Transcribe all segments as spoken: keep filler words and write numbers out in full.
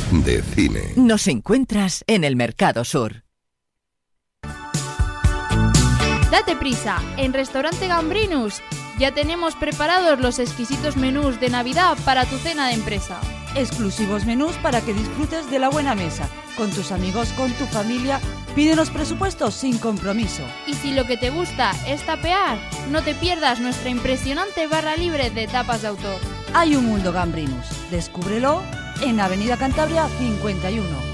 de cine. Nos encuentras en el Mercado Sur. Date prisa, en Restaurante Gambrinus ya tenemos preparados los exquisitos menús de Navidad para tu cena de empresa. Exclusivos menús para que disfrutes de la buena mesa. Con tus amigos, con tu familia, pídenos presupuestos sin compromiso. Y si lo que te gusta es tapear, no te pierdas nuestra impresionante barra libre de tapas de autor. Hay un mundo Gambrinus. Descúbrelo en Avenida Cantabria cincuenta y uno.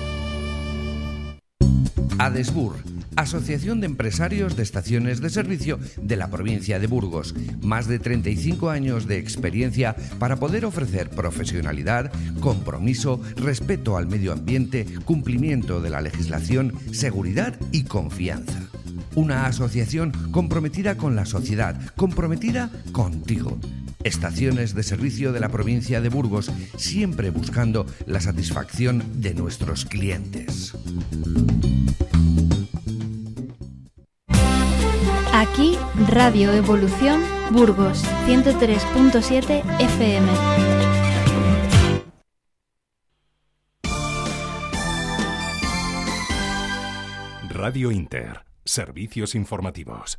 Adesbur, Asociación de Empresarios de Estaciones de Servicio de la provincia de Burgos. Más de treinta y cinco años de experiencia para poder ofrecer profesionalidad, compromiso, respeto al medio ambiente, cumplimiento de la legislación, seguridad y confianza. Una asociación comprometida con la sociedad, comprometida contigo. Estaciones de servicio de la provincia de Burgos, siempre buscando la satisfacción de nuestros clientes. Aquí, Radio Evolución, Burgos, ciento tres punto siete F M. Radio Inter, servicios informativos.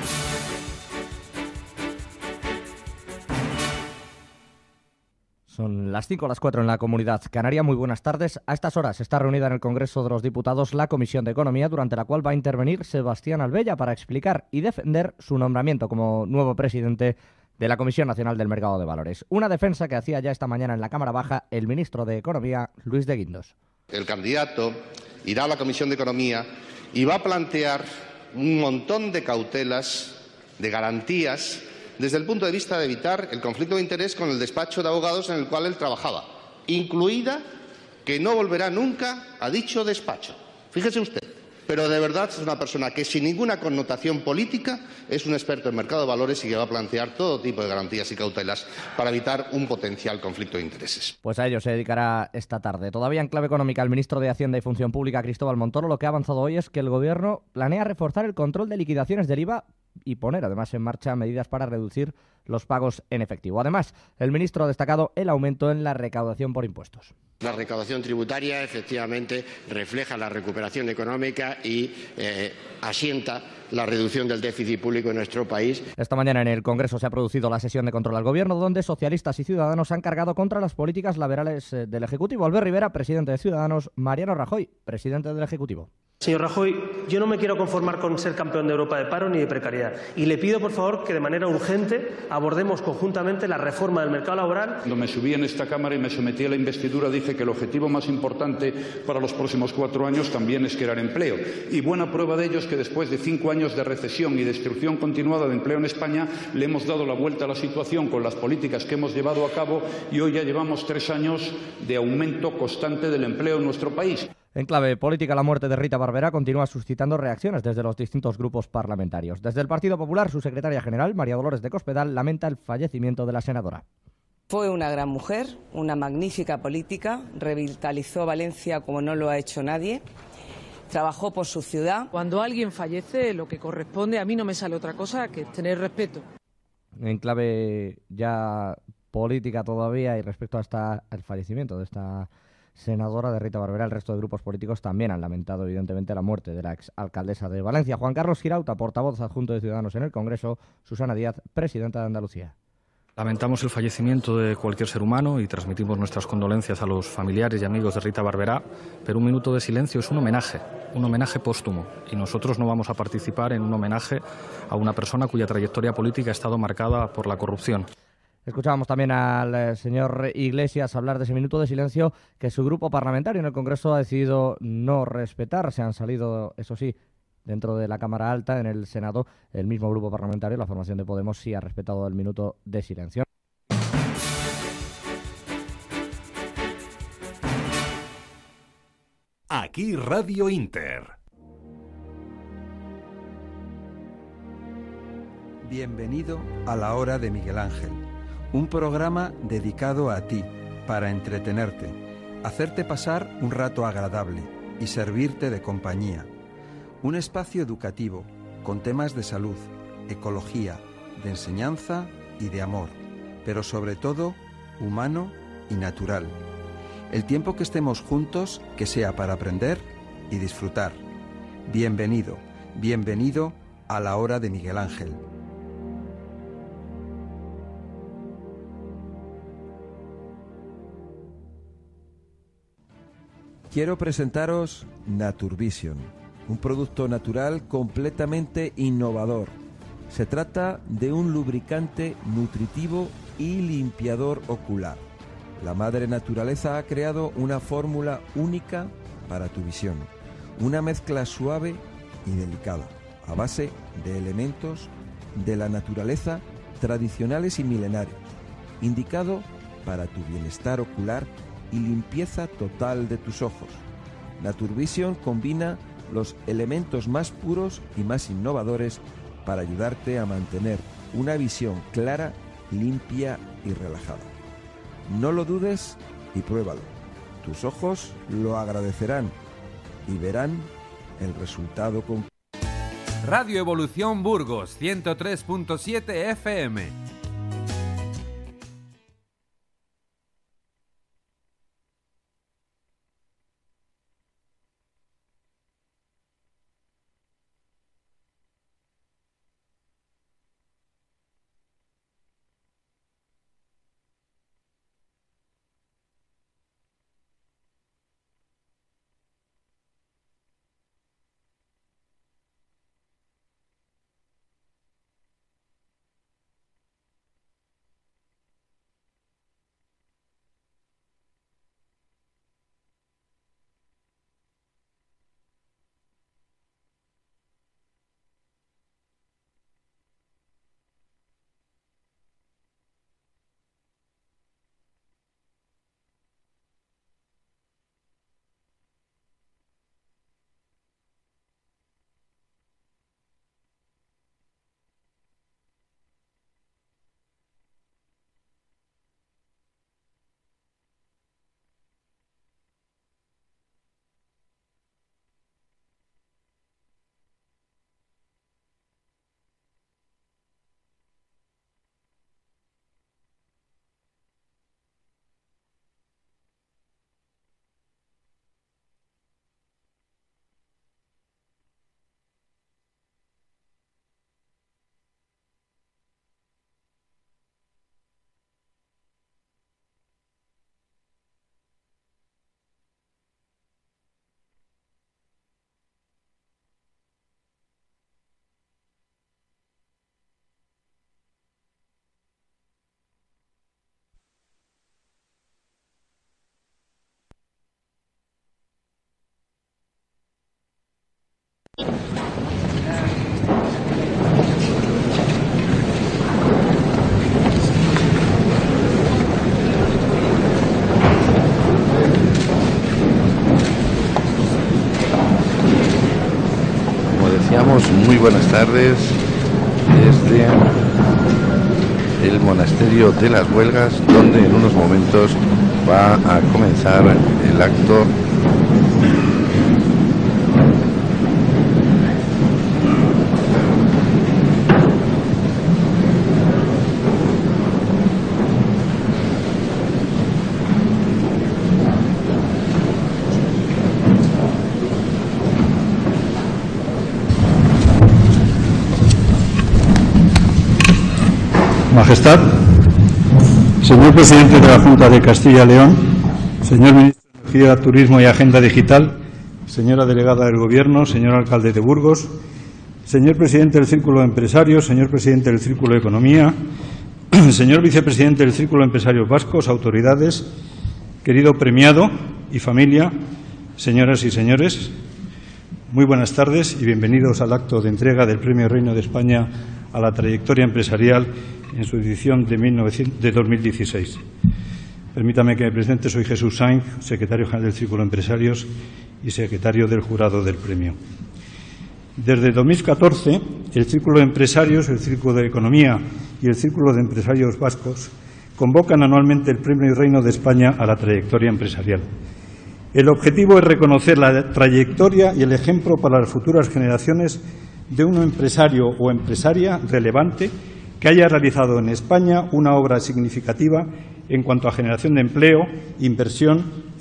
Son las cinco o las cuatro en la Comunidad Canaria. Muy buenas tardes. A estas horas está reunida en el Congreso de los Diputados la Comisión de Economía, durante la cual va a intervenir Sebastián Albella para explicar y defender su nombramiento como nuevo presidente de la Comisión Nacional del Mercado de Valores. Una defensa que hacía ya esta mañana en la Cámara Baja el ministro de Economía, Luis de Guindos. El candidato irá a la Comisión de Economía y va a plantear un montón de cautelas, de garantías, desde el punto de vista de evitar el conflicto de interés con el despacho de abogados en el cual él trabajaba, incluida que no volverá nunca a dicho despacho. Fíjese usted, pero de verdad es una persona que sin ninguna connotación política es un experto en mercado de valores y que va a plantear todo tipo de garantías y cautelas para evitar un potencial conflicto de intereses. Pues a ello se dedicará esta tarde. Todavía en clave económica, el ministro de Hacienda y Función Pública, Cristóbal Montoro, lo que ha avanzado hoy es que el Gobierno planea reforzar el control de liquidaciones del I V A y poner además en marcha medidas para reducir los pagos en efectivo. Además, el ministro ha destacado el aumento en la recaudación por impuestos. La recaudación tributaria efectivamente refleja la recuperación económica y eh, asienta la reducción del déficit público en nuestro país. Esta mañana en el Congreso se ha producido la sesión de control al Gobierno, donde socialistas y ciudadanos han cargado contra las políticas laborales del Ejecutivo. Albert Rivera, presidente de Ciudadanos; Mariano Rajoy, presidente del Ejecutivo. Señor Rajoy, yo no me quiero conformar con ser campeón de Europa de paro ni de precariedad. Y le pido, por favor, que de manera urgente abordemos conjuntamente la reforma del mercado laboral. Cuando me subí en esta Cámara y me sometí a la investidura, dije que el objetivo más importante para los próximos cuatro años también es crear empleo. Y buena prueba de ello es que después de cinco años de recesión y destrucción continuada de empleo en España, le hemos dado la vuelta a la situación con las políticas que hemos llevado a cabo y hoy ya llevamos tres años de aumento constante del empleo en nuestro país. En clave política, la muerte de Rita Barberá continúa suscitando reacciones desde los distintos grupos parlamentarios. Desde el Partido Popular, su secretaria general, María Dolores de Cospedal, lamenta el fallecimiento de la senadora. Fue una gran mujer, una magnífica política, revitalizó Valencia como no lo ha hecho nadie, trabajó por su ciudad. Cuando alguien fallece, lo que corresponde, a mí no me sale otra cosa que tener respeto. En clave ya política todavía y respecto hasta el fallecimiento de esta senadora de Rita Barberá, el resto de grupos políticos también han lamentado evidentemente la muerte de la exalcaldesa de Valencia. Juan Carlos Girauta, portavoz adjunto de Ciudadanos en el Congreso; Susana Díaz, presidenta de Andalucía. Lamentamos el fallecimiento de cualquier ser humano y transmitimos nuestras condolencias a los familiares y amigos de Rita Barberá, pero un minuto de silencio es un homenaje, un homenaje póstumo, y nosotros no vamos a participar en un homenaje a una persona cuya trayectoria política ha estado marcada por la corrupción. Escuchábamos también al señor Iglesias hablar de ese minuto de silencio que su grupo parlamentario en el Congreso ha decidido no respetar. Se han salido, eso sí, dentro de la Cámara Alta, en el Senado, el mismo grupo parlamentario, la formación de Podemos, sí ha respetado el minuto de silencio. Aquí Radio Inter. Bienvenido a La Hora de Miguel Ángel, un programa dedicado a ti, para entretenerte, hacerte pasar un rato agradable y servirte de compañía. Un espacio educativo, con temas de salud, ecología, de enseñanza y de amor, pero sobre todo humano y natural. El tiempo que estemos juntos, que sea para aprender y disfrutar. Bienvenido, bienvenido a la hora de Miguel Ángel. Quiero presentaros Naturvision, un producto natural completamente innovador. Se trata de un lubricante nutritivo y limpiador ocular. La madre naturaleza ha creado una fórmula única para tu visión, una mezcla suave y delicada, a base de elementos de la naturaleza tradicionales y milenarios, indicado para tu bienestar ocular y limpieza total de tus ojos. Naturvision combina los elementos más puros y más innovadores para ayudarte a mantener una visión clara, limpia y relajada. No lo dudes y pruébalo. Tus ojos lo agradecerán y verán el resultado con... Radio Evolución Burgos, ciento tres punto siete F M. Muy buenas tardes desde el monasterio de las Huelgas, donde en unos momentos va a comenzar el acto Majestad, señor presidente de la Junta de Castilla y León, señor ministro de Energía, Turismo y Agenda Digital, señora delegada del Gobierno, señor alcalde de Burgos, señor presidente del Círculo de Empresarios, señor presidente del Círculo de Economía, señor vicepresidente del Círculo de Empresarios Vascos, autoridades, querido premiado y familia, señoras y señores, muy buenas tardes y bienvenidos al acto de entrega del Premio Reino de España a la trayectoria empresarial en su edición de dos mil dieciséis. Permítame que me presente, soy Jesús Sainz, secretario general del Círculo de Empresarios y secretario del jurado del premio. Desde dos mil catorce, el Círculo de Empresarios, el Círculo de Economía y el Círculo de Empresarios Vascos convocan anualmente el Premio Reino de España a la trayectoria empresarial. El objetivo es reconocer la trayectoria y el ejemplo para las futuras generaciones de un empresario o empresaria relevante que haya realizado en España una obra significativa en cuanto a generación de empleo, inversión,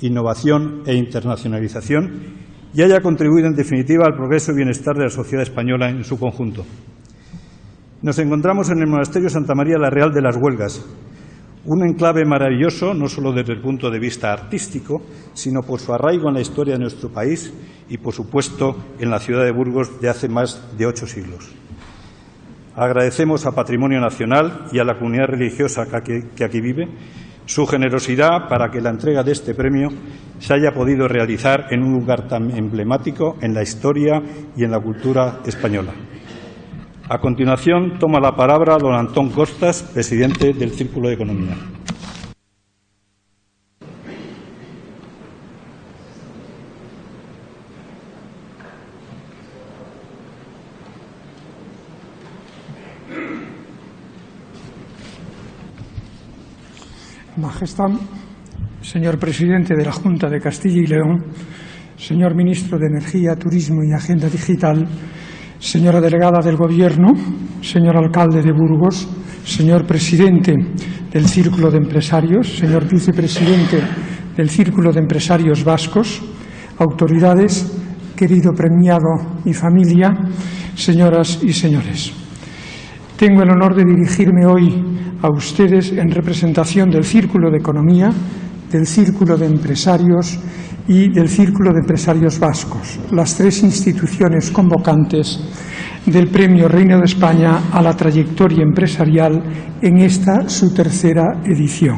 innovación e internacionalización y haya contribuido en definitiva al progreso y bienestar de la sociedad española en su conjunto. Nos encontramos en el Monasterio Santa María la Real de las Huelgas, un enclave maravilloso no solo desde el punto de vista artístico, sino por su arraigo en la historia de nuestro país y, por supuesto, en la ciudad de Burgos de hace más de ocho siglos. Agradecemos a Patrimonio Nacional y a la comunidad religiosa que aquí vive su generosidad para que la entrega de este premio se haya podido realizar en un lugar tan emblemático en la historia y en la cultura española. A continuación, toma la palabra don Antón Costas, presidente del Círculo de Economía. Majestad, señor presidente de la Junta de Castilla y León, señor ministro de Energía, Turismo y Agenda Digital, señora delegada del Gobierno, señor alcalde de Burgos, señor presidente del Círculo de Empresarios, señor vicepresidente del Círculo de Empresarios Vascos, autoridades, querido premiado y familia, señoras y señores. Tengo el honor de dirigirme hoy a ustedes en representación del Círculo de Economía, del Círculo de Empresarios y del Círculo de Empresarios Vascos, las tres instituciones convocantes del Premio Reino de España a la trayectoria empresarial en esta su tercera edición.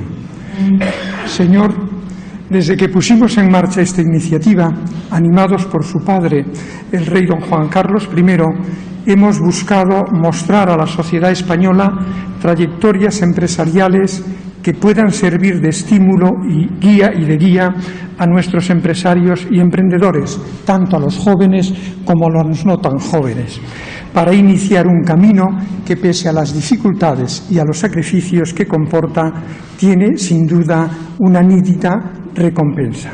Señor, desde que pusimos en marcha esta iniciativa, animados por su padre, el rey don Juan Carlos primero, hemos buscado mostrar a la sociedad española trayectorias empresariales que puedan servir de estímulo y guía y de guía a nuestros empresarios y emprendedores, tanto a los jóvenes como a los no tan jóvenes, para iniciar un camino que, pese a las dificultades y a los sacrificios que comporta, tiene sin duda una nítida recompensa.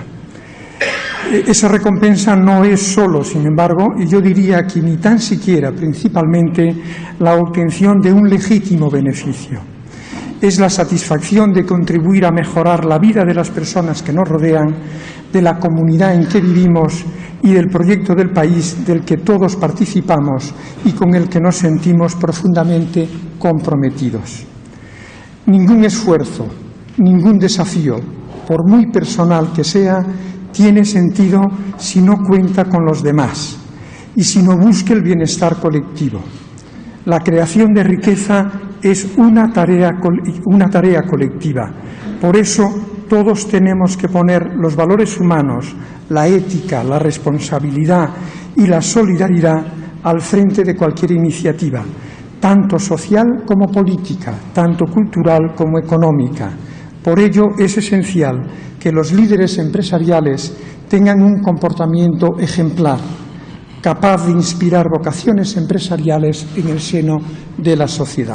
Esa recompensa no es solo, sin embargo, y yo diría que ni tan siquiera principalmente, la obtención de un legítimo beneficio. Es la satisfacción de contribuir a mejorar la vida de las personas que nos rodean, de la comunidad en que vivimos y del proyecto del país del que todos participamos y con el que nos sentimos profundamente comprometidos. Ningún esfuerzo, ningún desafío, por muy personal que sea, tiene sentido si no cuenta con los demás y si no busca el bienestar colectivo. La creación de riqueza es una tarea, una tarea colectiva. Por eso todos tenemos que poner los valores humanos, la ética, la responsabilidad y la solidaridad al frente de cualquier iniciativa, tanto social como política, tanto cultural como económica. Por ello es esencial que los líderes empresariales tengan un comportamiento ejemplar, capaz de inspirar vocaciones empresariales en el seno de la sociedad.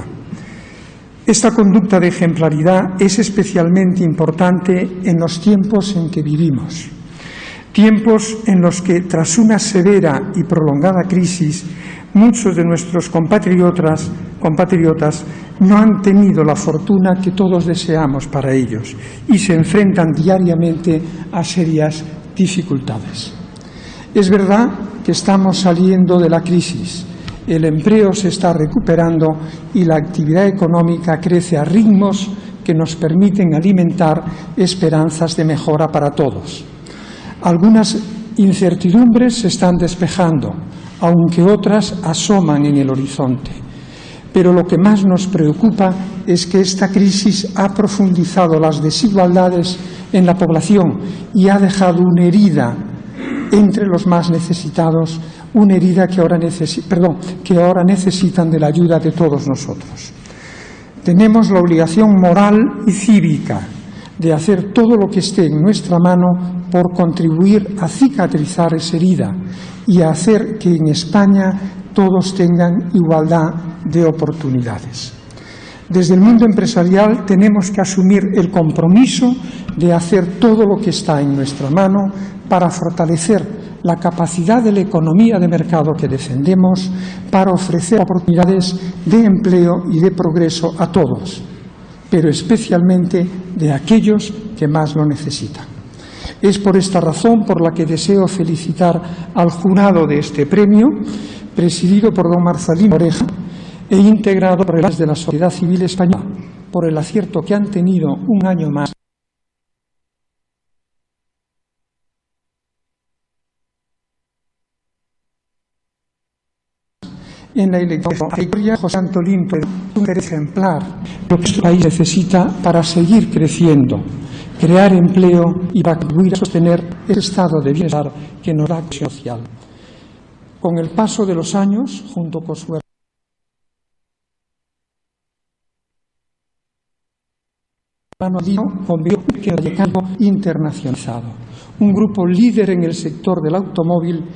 Esta conducta de ejemplaridad es especialmente importante en los tiempos en que vivimos, tiempos en los que, tras una severa y prolongada crisis, muchos de nuestros compatriotas, compatriotas no han tenido la fortuna que todos deseamos para ellos y se enfrentan diariamente a serias dificultades. Es verdad que estamos saliendo de la crisis, el empleo se está recuperando y la actividad económica crece a ritmos que nos permiten alimentar esperanzas de mejora para todos. Algunas incertidumbres se están despejando, aunque otras asoman en el horizonte. Pero lo que más nos preocupa es que esta crisis ha profundizado las desigualdades en la población y ha dejado una herida entre los más necesitados, una herida que ahora, necesi- perdón, que ahora necesitan de la ayuda de todos nosotros. Tenemos la obligación moral y cívica de hacer todo lo que esté en nuestra mano por contribuir a cicatrizar esa herida y a hacer que en España todos tengan igualdad de oportunidades. Desde el mundo empresarial tenemos que asumir el compromiso de hacer todo lo que está en nuestra mano para fortalecer la capacidad de la economía de mercado que defendemos, para ofrecer oportunidades de empleo y de progreso a todos, pero especialmente de aquellos que más lo necesitan. Es por esta razón por la que deseo felicitar al jurado de este premio, presidido por don Marcelino Oreja e integrado por el de la sociedad civil española, por el acierto que han tenido un año más en la elección de José Antolín, un ejemplar, lo que este país necesita para seguir creciendo, crear empleo y para contribuir a sostener el estado de bienestar que nos da cohesión social. Con el paso de los años, junto con su hermano Dino, convivió en el campo internacionalizado, un grupo líder en el sector del automóvil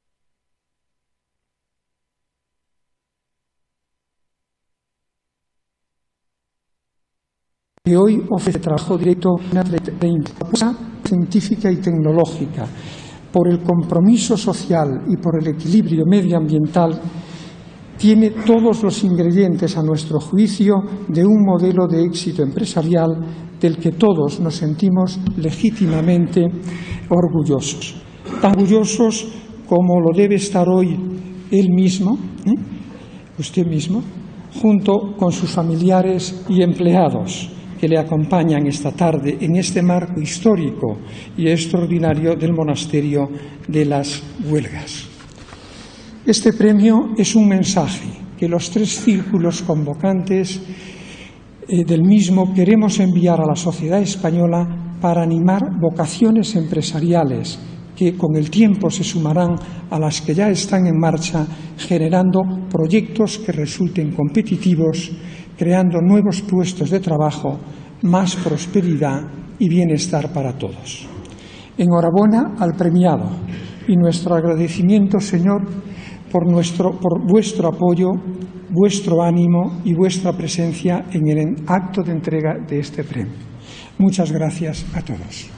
que hoy ofrece trabajo directo de impulsa científica y tecnológica, por el compromiso social y por el equilibrio medioambiental, tiene todos los ingredientes, a nuestro juicio, de un modelo de éxito empresarial del que todos nos sentimos legítimamente orgullosos. Tan orgullosos como lo debe estar hoy él mismo, ¿eh? usted mismo, junto con sus familiares y empleados, que le acompañan esta tarde en este marco histórico y extraordinario del Monasterio de las Huelgas. Este premio es un mensaje que los tres círculos convocantes eh, del mismo queremos enviar a la sociedad española para animar vocaciones empresariales que con el tiempo se sumarán a las que ya están en marcha, generando proyectos que resulten competitivos, creando nuevos puestos de trabajo, más prosperidad y bienestar para todos. Enhorabuena al premiado y nuestro agradecimiento, Señor, por, nuestro, por vuestro apoyo, vuestro ánimo y vuestra presencia en el acto de entrega de este premio. Muchas gracias a todos.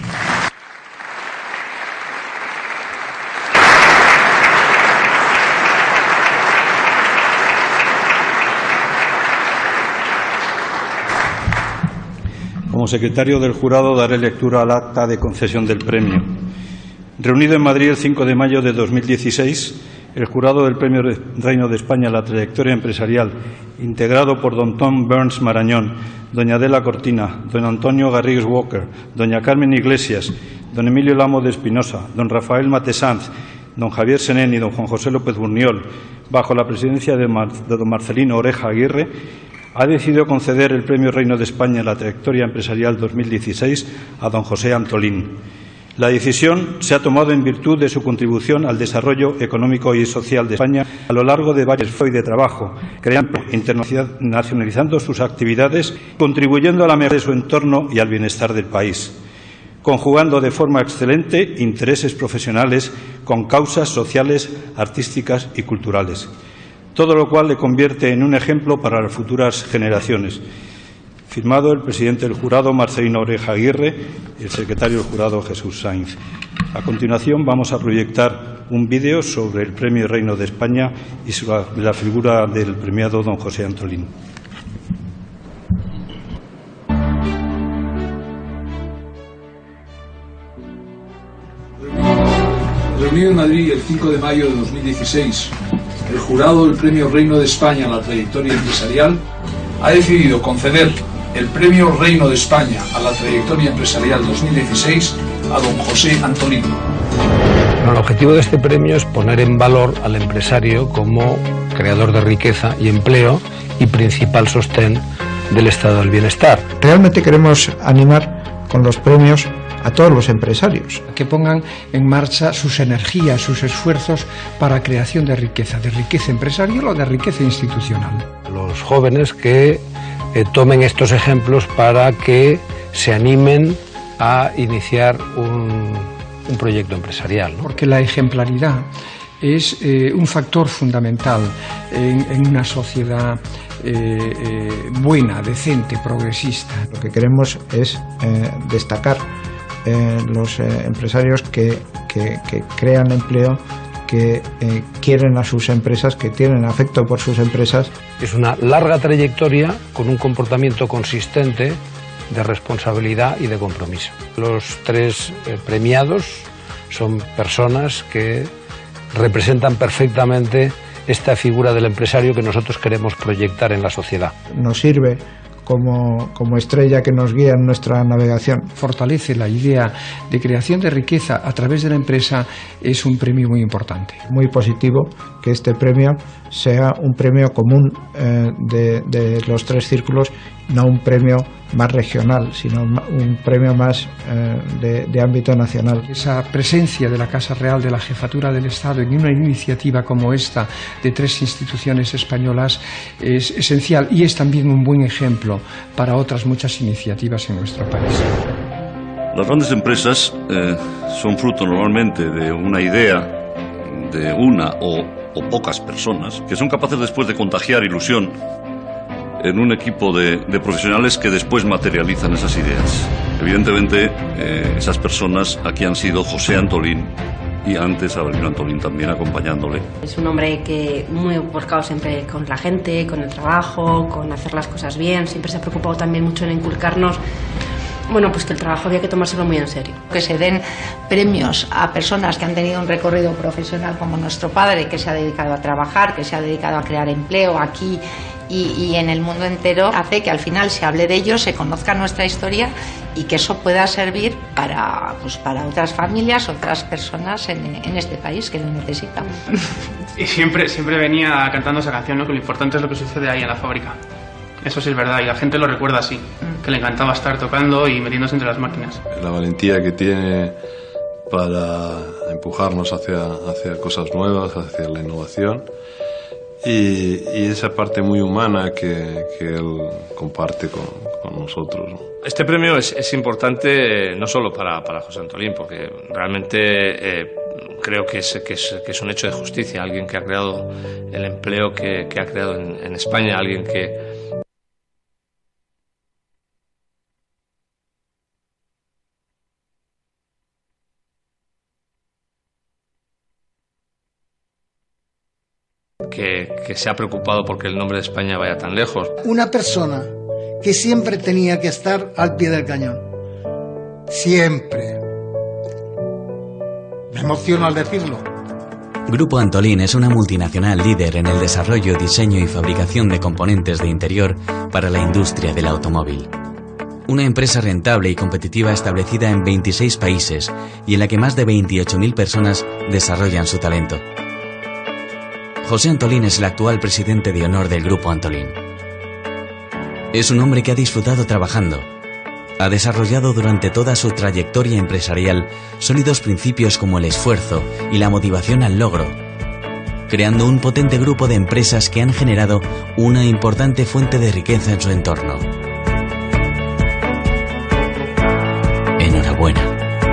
Como secretario del jurado daré lectura al acta de concesión del premio. Reunido en Madrid el cinco de mayo de dos mil dieciséis, el jurado del Premio Reino de España a la Trayectoria Empresarial, integrado por don Tom Burns Marañón, doña Adela Cortina, don Antonio Garrigues Walker, doña Carmen Iglesias, don Emilio Lamo de Espinosa, don Rafael Matesanz, don Javier Senén y don Juan José López Burniol, bajo la presidencia de, Mar de don Marcelino Oreja Aguirre, ha decidido conceder el Premio Reino de España a la Trayectoria Empresarial dos mil dieciséis a don José Antolín. La decisión se ha tomado en virtud de su contribución al desarrollo económico y social de España a lo largo de varios años de trabajo, creando, internacionalizando sus actividades, contribuyendo a la mejora de su entorno y al bienestar del país, conjugando de forma excelente intereses profesionales con causas sociales, artísticas y culturales. Todo lo cual le convierte en un ejemplo para las futuras generaciones. Firmado el presidente del jurado, Marcelino Oreja Aguirre, y el secretario del jurado, Jesús Sainz. A continuación vamos a proyectar un vídeo sobre el Premio Reino de España y sobre la figura del premiado don José Antolín. Reunido en Madrid el cinco de mayo de dos mil dieciséis, el jurado del Premio Reino de España a la Trayectoria Empresarial ha decidido conceder el Premio Reino de España a la Trayectoria Empresarial dos mil dieciséis a don José Antolín. Bueno, el objetivo de este premio es poner en valor al empresario como creador de riqueza y empleo y principal sostén del estado del bienestar. Realmente queremos animar con los premios a todos los empresarios. Que pongan en marcha sus energías, sus esfuerzos para creación de riqueza, de riqueza empresarial o de riqueza institucional. Los jóvenes que eh, tomen estos ejemplos para que se animen a iniciar un, un proyecto empresarial, ¿no? Porque la ejemplaridad es eh, un factor fundamental en, en una sociedad eh, eh, buena, decente, progresista. Lo que queremos es eh, destacar Eh, los eh, empresarios que, que, que crean empleo, que eh, quieren a sus empresas, que tienen afecto por sus empresas. Es una larga trayectoria con un comportamiento consistente de responsabilidad y de compromiso. Los tres eh, premiados son personas que representan perfectamente esta figura del empresario que nosotros queremos proyectar en la sociedad. Nos sirve como, como estrella que nos guía en nuestra navegación. Fortalece la idea de creación de riqueza a través de la empresa, es un premio muy importante. Muy positivo que este premio sea un premio común eh, de, de los tres círculos, no un premio más regional, sino un premio más eh, de, de ámbito nacional. Esa presencia de la Casa Real, de la Jefatura del Estado en una iniciativa como esta de tres instituciones españolas es esencial y es también un buen ejemplo para otras muchas iniciativas en nuestro país. Las grandes empresas eh, son fruto normalmente de una idea de una o, o pocas personas que son capaces después de contagiar ilusión en un equipo de, de profesionales que después materializan esas ideas. Evidentemente, eh, esas personas aquí han sido José Antolín y antes Avelino Antolín también acompañándole. Es un hombre que muy volcado siempre con la gente, con el trabajo, con hacer las cosas bien. Siempre se ha preocupado también mucho en inculcarnos, bueno, pues que el trabajo había que tomárselo muy en serio. Que se den premios a personas que han tenido un recorrido profesional como nuestro padre, que se ha dedicado a trabajar, que se ha dedicado a crear empleo aquí y, y en el mundo entero, hace que al final se hable de ellos, se conozca nuestra historia y que eso pueda servir para, pues, para otras familias, otras personas en, en este país que lo necesitan. Y siempre, siempre venía cantando esa canción, ¿no? Que lo importante es lo que sucede ahí en la fábrica. Eso sí es verdad, y la gente lo recuerda así, que le encantaba estar tocando y metiéndose entre las máquinas. La valentía que tiene para empujarnos hacia, hacia cosas nuevas, hacia la innovación, y, y esa parte muy humana que, que él comparte con, con nosotros, ¿no? Este premio es, es importante eh, no solo para, para José Antolín, porque realmente eh, creo que es, que, es, que es un hecho de justicia, alguien que ha creado el empleo que, que ha creado en, en España, alguien que Que, que se ha preocupado porque el nombre de España vaya tan lejos. Una persona que siempre tenía que estar al pie del cañón. Siempre. Me emociono al decirlo. Grupo Antolín es una multinacional líder en el desarrollo, diseño y fabricación de componentes de interior para la industria del automóvil. Una empresa rentable y competitiva establecida en veintiséis países y en la que más de veintiocho mil personas desarrollan su talento. José Antolín es el actual presidente de honor del Grupo Antolín. Es un hombre que ha disfrutado trabajando. Ha desarrollado durante toda su trayectoria empresarial sólidos principios como el esfuerzo y la motivación al logro, creando un potente grupo de empresas que han generado una importante fuente de riqueza en su entorno. Enhorabuena.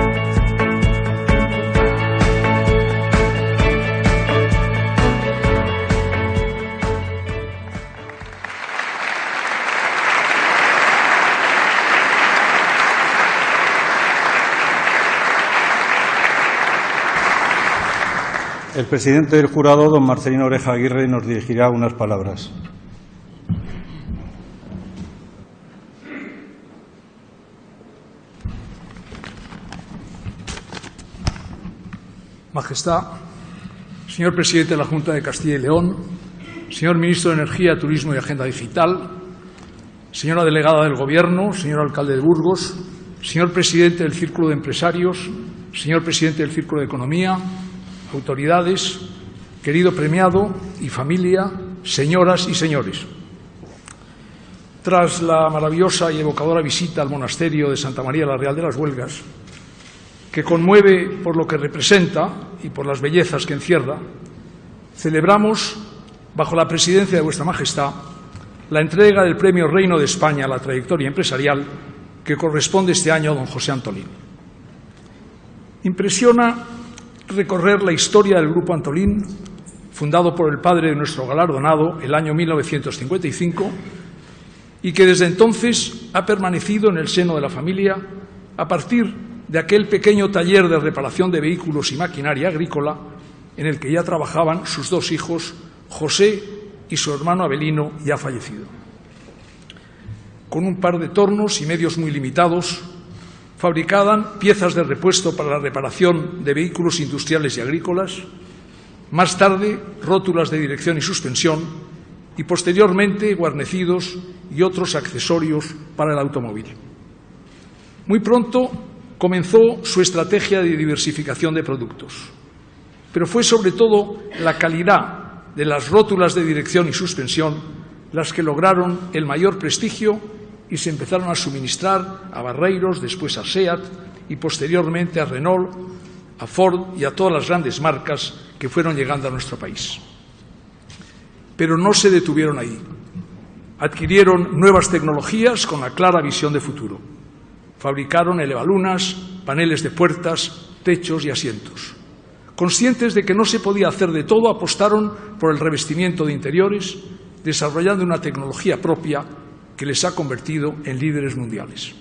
El presidente del jurado, don Marcelino Oreja Aguirre, nos dirigirá unas palabras. Majestad, señor presidente de la Junta de Castilla y León, señor ministro de Energía, Turismo y Agenda Digital, señora delegada del Gobierno, señor alcalde de Burgos, señor presidente del Círculo de Empresarios, señor presidente del Círculo de Economía, autoridades, querido premiado y familia, señoras y señores. Tras la maravillosa y evocadora visita al monasterio de Santa María la Real de las Huelgas, que conmueve por lo que representa y por las bellezas que encierra, celebramos, bajo la presidencia de Vuestra Majestad, la entrega del Premio Reino de España a la trayectoria empresarial que corresponde este año a don José Antolín. Impresiona recorrer la historia del Grupo Antolín, fundado por el padre de nuestro galardonado el año mil novecientos cincuenta y cinco, y que desde entonces ha permanecido en el seno de la familia a partir de aquel pequeño taller de reparación de vehículos y maquinaria agrícola en el que ya trabajaban sus dos hijos, José y su hermano Avelino, ya fallecido. con un par de tornos y medios muy limitados, fabricaban piezas de repuesto para la reparación de vehículos industriales y agrícolas, más tarde rótulas de dirección y suspensión y posteriormente guarnecidos y otros accesorios para el automóvil. Muy pronto comenzó su estrategia de diversificación de productos, pero fue sobre todo la calidad de las rótulas de dirección y suspensión las que lograron el mayor prestigio y se empezaron a suministrar a Barreiros, después a SEAT y posteriormente a Renault, a Ford y a todas las grandes marcas que fueron llegando a nuestro país. Pero no se detuvieron ahí. Adquirieron nuevas tecnologías con la clara visión de futuro. Fabricaron elevalunas, paneles de puertas, techos y asientos. Conscientes de que no se podía hacer de todo, apostaron por el revestimiento de interiores, desarrollando una tecnología propia que les ha convertido en líderes mundiales.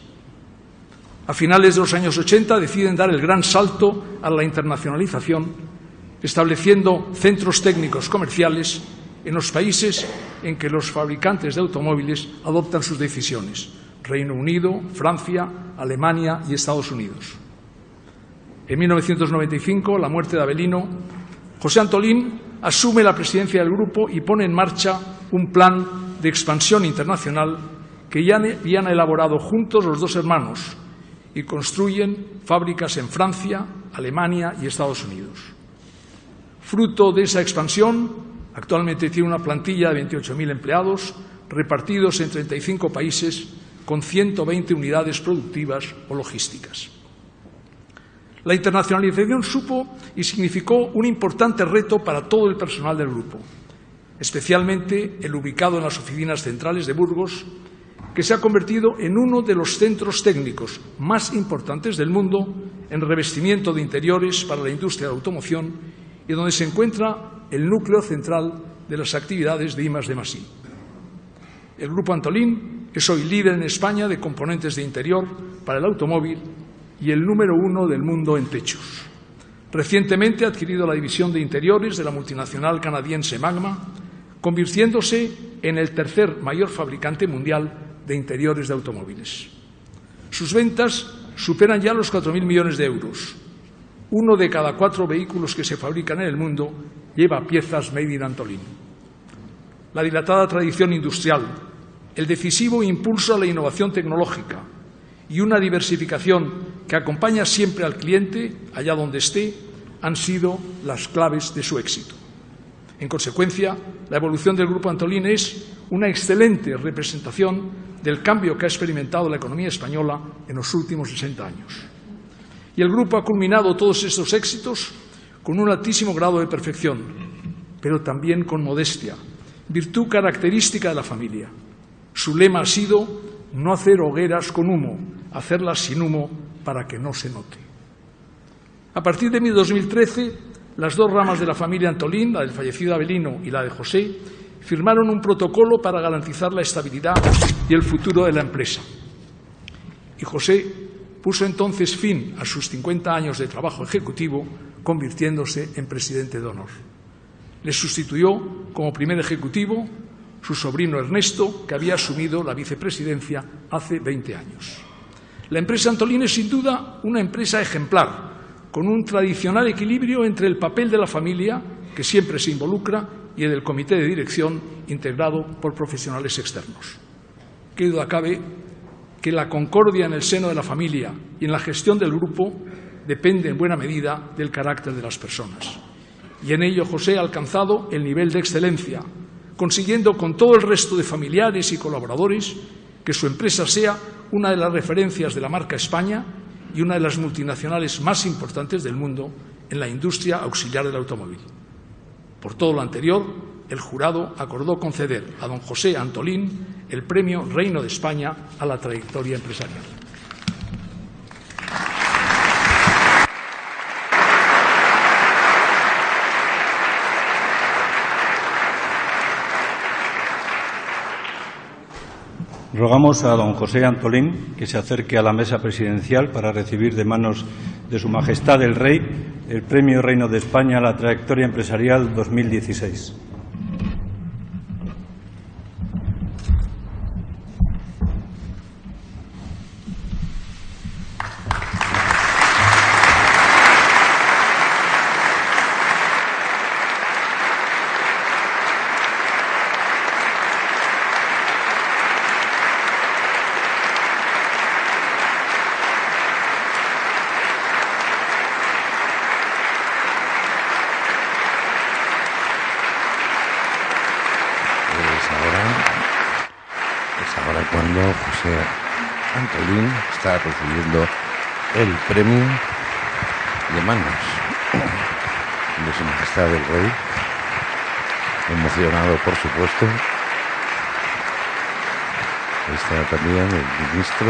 A finales de los años ochenta deciden dar el gran salto a la internacionalización, estableciendo centros técnicos comerciales en los países en que los fabricantes de automóviles adoptan sus decisiones: Reino Unido, Francia, Alemania y Estados Unidos. En mil novecientos noventa y cinco, la muerte de Avelino, José Antolín asume la presidencia del grupo y pone en marcha un plan de expansión internacional que ya habían elaborado juntos los dos hermanos y construyen fábricas en Francia, Alemania y Estados Unidos. Fruto de esa expansión, actualmente tiene una plantilla de veintiocho mil empleados repartidos en treinta y cinco países con ciento veinte unidades productivas o logísticas. La internacionalización supo y significó un importante reto para todo el personal del grupo, especialmente el ubicado en las oficinas centrales de Burgos, que se ha convertido en uno de los centros técnicos más importantes del mundo en revestimiento de interiores para la industria de la automoción y donde se encuentra el núcleo central de las actividades de I más D más I. El Grupo Antolín es hoy líder en España de componentes de interior para el automóvil y el número uno del mundo en techos. Recientemente ha adquirido la división de interiores de la multinacional canadiense Magma, convirtiéndose en el tercer mayor fabricante mundial de interiores de automóviles. Sus ventas superan ya los cuatro mil millones de euros. Uno de cada cuatro vehículos que se fabrican en el mundo lleva piezas made in Antolín. La dilatada tradición industrial, el decisivo impulso a la innovación tecnológica y una diversificación que acompaña siempre al cliente, allá donde esté, han sido las claves de su éxito. En consecuencia, la evolución del Grupo Antolín es una excelente representación del cambio que ha experimentado la economía española en los últimos sesenta años. Y el Grupo ha culminado todos estos éxitos con un altísimo grado de perfección, pero también con modestia, virtud característica de la familia. Su lema ha sido no hacer hogueras con humo, hacerlas sin humo para que no se note. A partir de dos mil trece, las dos ramas de la familia Antolín, la del fallecido Avelino y la de José, firmaron un protocolo para garantizar la estabilidad y el futuro de la empresa. Y José puso entonces fin a sus cincuenta años de trabajo ejecutivo, convirtiéndose en presidente de honor. Le sustituyó como primer ejecutivo su sobrino Ernesto, que había asumido la vicepresidencia hace veinte años. La empresa Antolín es sin duda una empresa ejemplar, con un tradicional equilibrio entre el papel de la familia, que siempre se involucra, y el del comité de dirección, integrado por profesionales externos. Qué duda cabe que la concordia en el seno de la familia y en la gestión del grupo depende en buena medida del carácter de las personas. Y en ello José ha alcanzado el nivel de excelencia, consiguiendo con todo el resto de familiares y colaboradores que su empresa sea una de las referencias de la marca España y una de las multinacionales más importantes del mundo en la industria auxiliar del automóvil. Por todo lo anterior, el jurado acordó conceder a don José Antolín el Premio Reino de España a la trayectoria empresarial. Rogamos a don José Antolín que se acerque a la mesa presidencial para recibir de manos de Su Majestad el Rey el Premio Reino de España a la Trayectoria Empresarial dos mil dieciséis. cuando José Antolín está recibiendo el premio de manos de Su Majestad el Rey, emocionado por supuesto. Está también el ministro,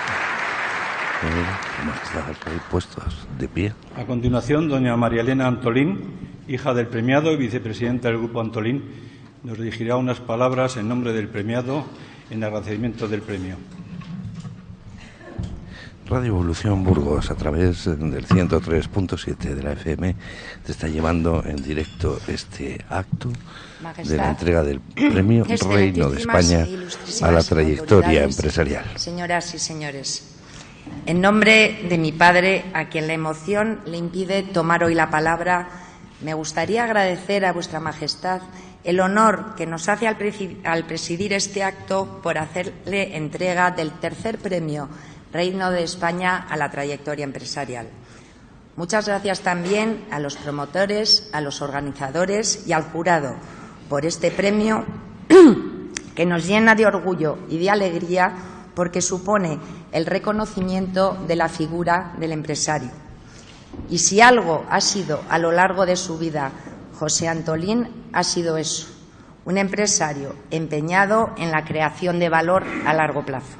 Su Majestad el Rey, puestos de pie. A continuación, doña María Elena Antolín, hija del premiado y vicepresidenta del Grupo Antolín, nos dirigirá unas palabras en nombre del premiado en agradecimiento del premio. Radio Evolución Burgos, a través del ciento tres punto siete de la F M, te está llevando en directo este acto Majestad, de la entrega del Premio Reino de España a la trayectoria empresarial. Señoras y señores, en nombre de mi padre, a quien la emoción le impide tomar hoy la palabra, me gustaría agradecer a Vuestra Majestad el honor que nos hace al presidir este acto por hacerle entrega del tercer premio Reino de España a la trayectoria empresarial. Muchas gracias también a los promotores, a los organizadores y al jurado por este premio que nos llena de orgullo y de alegría porque supone el reconocimiento de la figura del empresario. Y si algo ha sido a lo largo de su vida José Antolín, ha sido eso, un empresario empeñado en la creación de valor a largo plazo.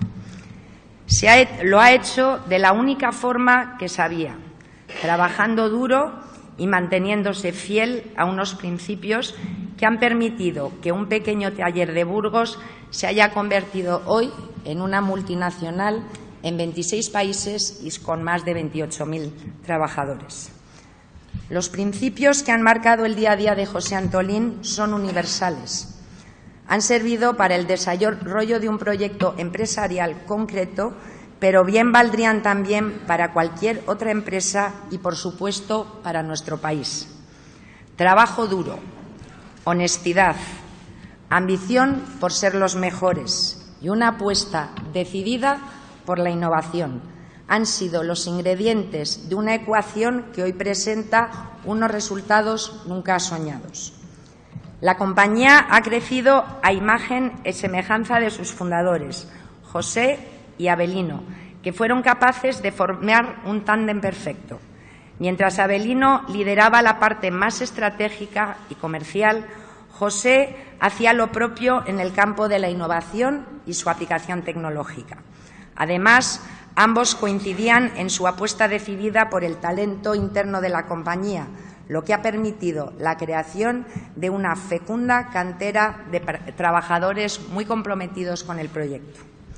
Se ha, lo ha hecho de la única forma que sabía, trabajando duro y manteniéndose fiel a unos principios que han permitido que un pequeño taller de Burgos se haya convertido hoy en una multinacional en veintiséis países y con más de veintiocho mil trabajadores. Los principios que han marcado el día a día de José Antolín son universales. Han servido para el desarrollo de un proyecto empresarial concreto, pero bien valdrían también para cualquier otra empresa y, por supuesto, para nuestro país. Trabajo duro, honestidad, ambición por ser los mejores y una apuesta decidida por la innovación han sido los ingredientes de una ecuación que hoy presenta unos resultados nunca soñados. La compañía ha crecido a imagen y semejanza de sus fundadores, José y Avelino, que fueron capaces de formar un tándem perfecto. Mientras Avelino lideraba la parte más estratégica y comercial, José hacía lo propio en el campo de la innovación y su aplicación tecnológica. Además, ambos coincidían en su apuesta decidida por el talento interno de la compañía, lo que ha permitido la creación de una fecunda cantera de trabajadores muy comprometidos con el proyecto.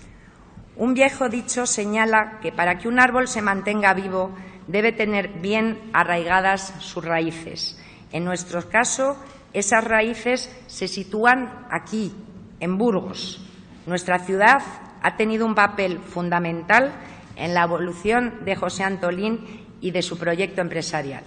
Un viejo dicho señala que para que un árbol se mantenga vivo debe tener bien arraigadas sus raíces. En nuestro caso, esas raíces se sitúan aquí, en Burgos. Nuestra ciudad ha tenido un papel fundamental en la evolución de José Antolín y de su proyecto empresarial.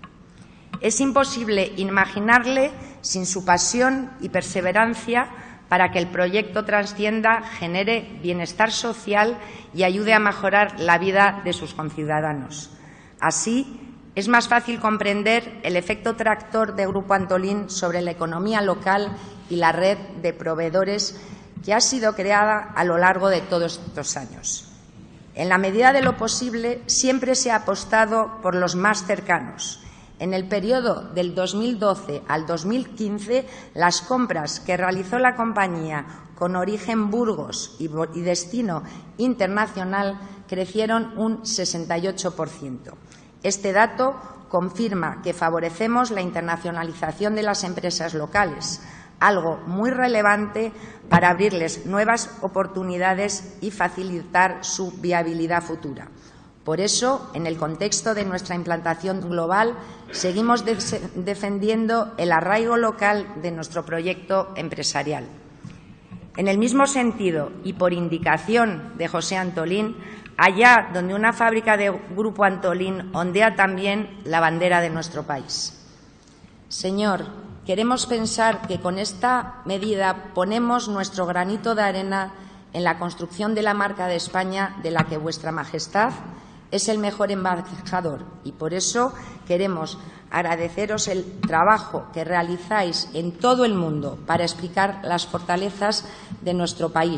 Es imposible imaginarle sin su pasión y perseverancia para que el proyecto trascienda, genere bienestar social y ayude a mejorar la vida de sus conciudadanos. Así, es más fácil comprender el efecto tractor de Grupo Antolín sobre la economía local y la red de proveedores que ha sido creada a lo largo de todos estos años. En la medida de lo posible, siempre se ha apostado por los más cercanos. En el periodo del dos mil doce al dos mil quince, las compras que realizó la compañía con origen Burgos y destino internacional crecieron un sesenta y ocho por ciento. Este dato confirma que favorecemos la internacionalización de las empresas locales, algo muy relevante para abrirles nuevas oportunidades y facilitar su viabilidad futura. Por eso, en el contexto de nuestra implantación global, seguimos de defendiendo el arraigo local de nuestro proyecto empresarial. En el mismo sentido, y por indicación de José Antolín, allá donde una fábrica de Grupo Antolín ondea también la bandera de nuestro país. Señor, queremos pensar que con esta medida ponemos nuestro granito de arena en la construcción de la marca de España de la que Vuestra Majestad es el mejor embajador y por eso queremos agradeceros el trabajo que realizáis en todo el mundo para explicar las fortalezas de nuestro país,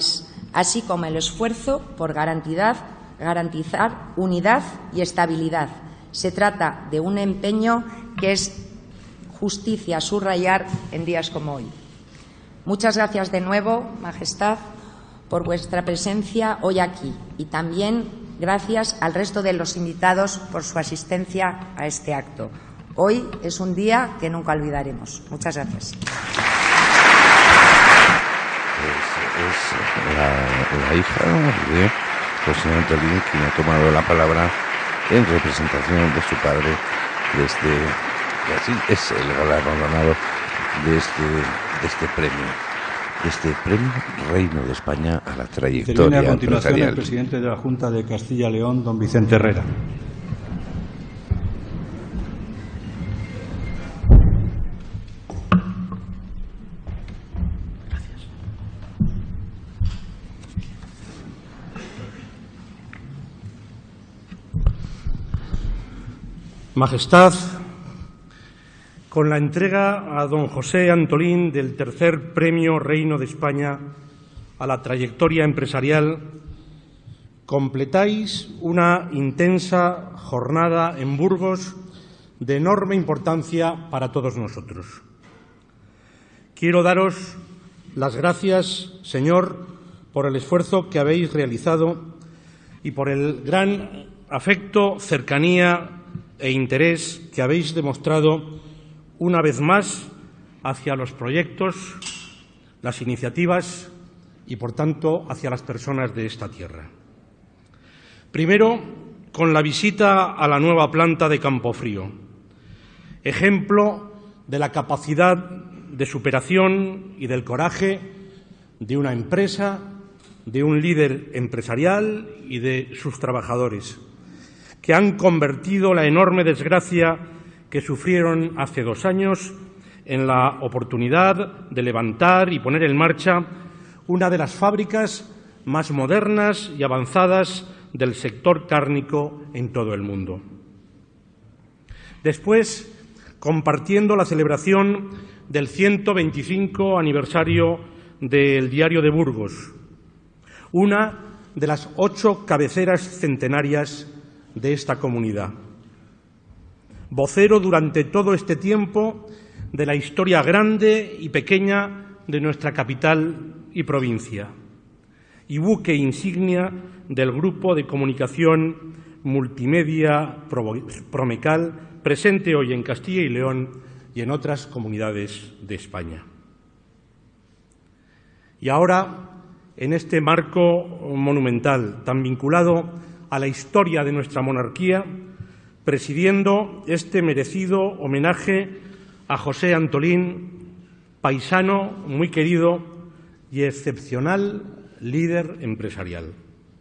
así como el esfuerzo por garantizar, garantizar unidad y estabilidad. Se trata de un empeño que es justicia subrayar en días como hoy. Muchas gracias de nuevo, Majestad, por vuestra presencia hoy aquí y también gracias al resto de los invitados por su asistencia a este acto. Hoy es un día que nunca olvidaremos. Muchas gracias. Es la, la hija de José Antolín quien ha tomado la palabra en representación de su padre desde, y así es el galardonado de este, de este premio, de este premio Reino de España a la trayectoria Interviene a continuación empresarial. el presidente de la Junta de Castilla y León, don Vicente Herrera. Majestad, con la entrega a don José Antolín del tercer Premio Reino de España a la trayectoria empresarial, completáis una intensa jornada en Burgos de enorme importancia para todos nosotros. Quiero daros las gracias, señor, por el esfuerzo que habéis realizado y por el gran afecto, cercanía e interés que habéis demostrado una vez más hacia los proyectos, las iniciativas y, por tanto, hacia las personas de esta tierra. Primero, con la visita a la nueva planta de Campofrío, ejemplo de la capacidad de superación y del coraje de una empresa, de un líder empresarial y de sus trabajadores, que han convertido la enorme desgracia que sufrieron hace dos años en la oportunidad de levantar y poner en marcha una de las fábricas más modernas y avanzadas del sector cárnico en todo el mundo. Después, compartiendo la celebración del ciento veinticinco aniversario del Diario de Burgos, una de las ocho cabeceras centenarias de esta comunidad. Vocero durante todo este tiempo de la historia grande y pequeña de nuestra capital y provincia, y buque insignia del Grupo de Comunicación Multimedia Promecal, presente hoy en Castilla y León y en otras comunidades de España. Y ahora, en este marco monumental tan vinculado a la historia de nuestra monarquía, presidiendo este merecido homenaje a José Antolín, paisano muy querido y excepcional líder empresarial.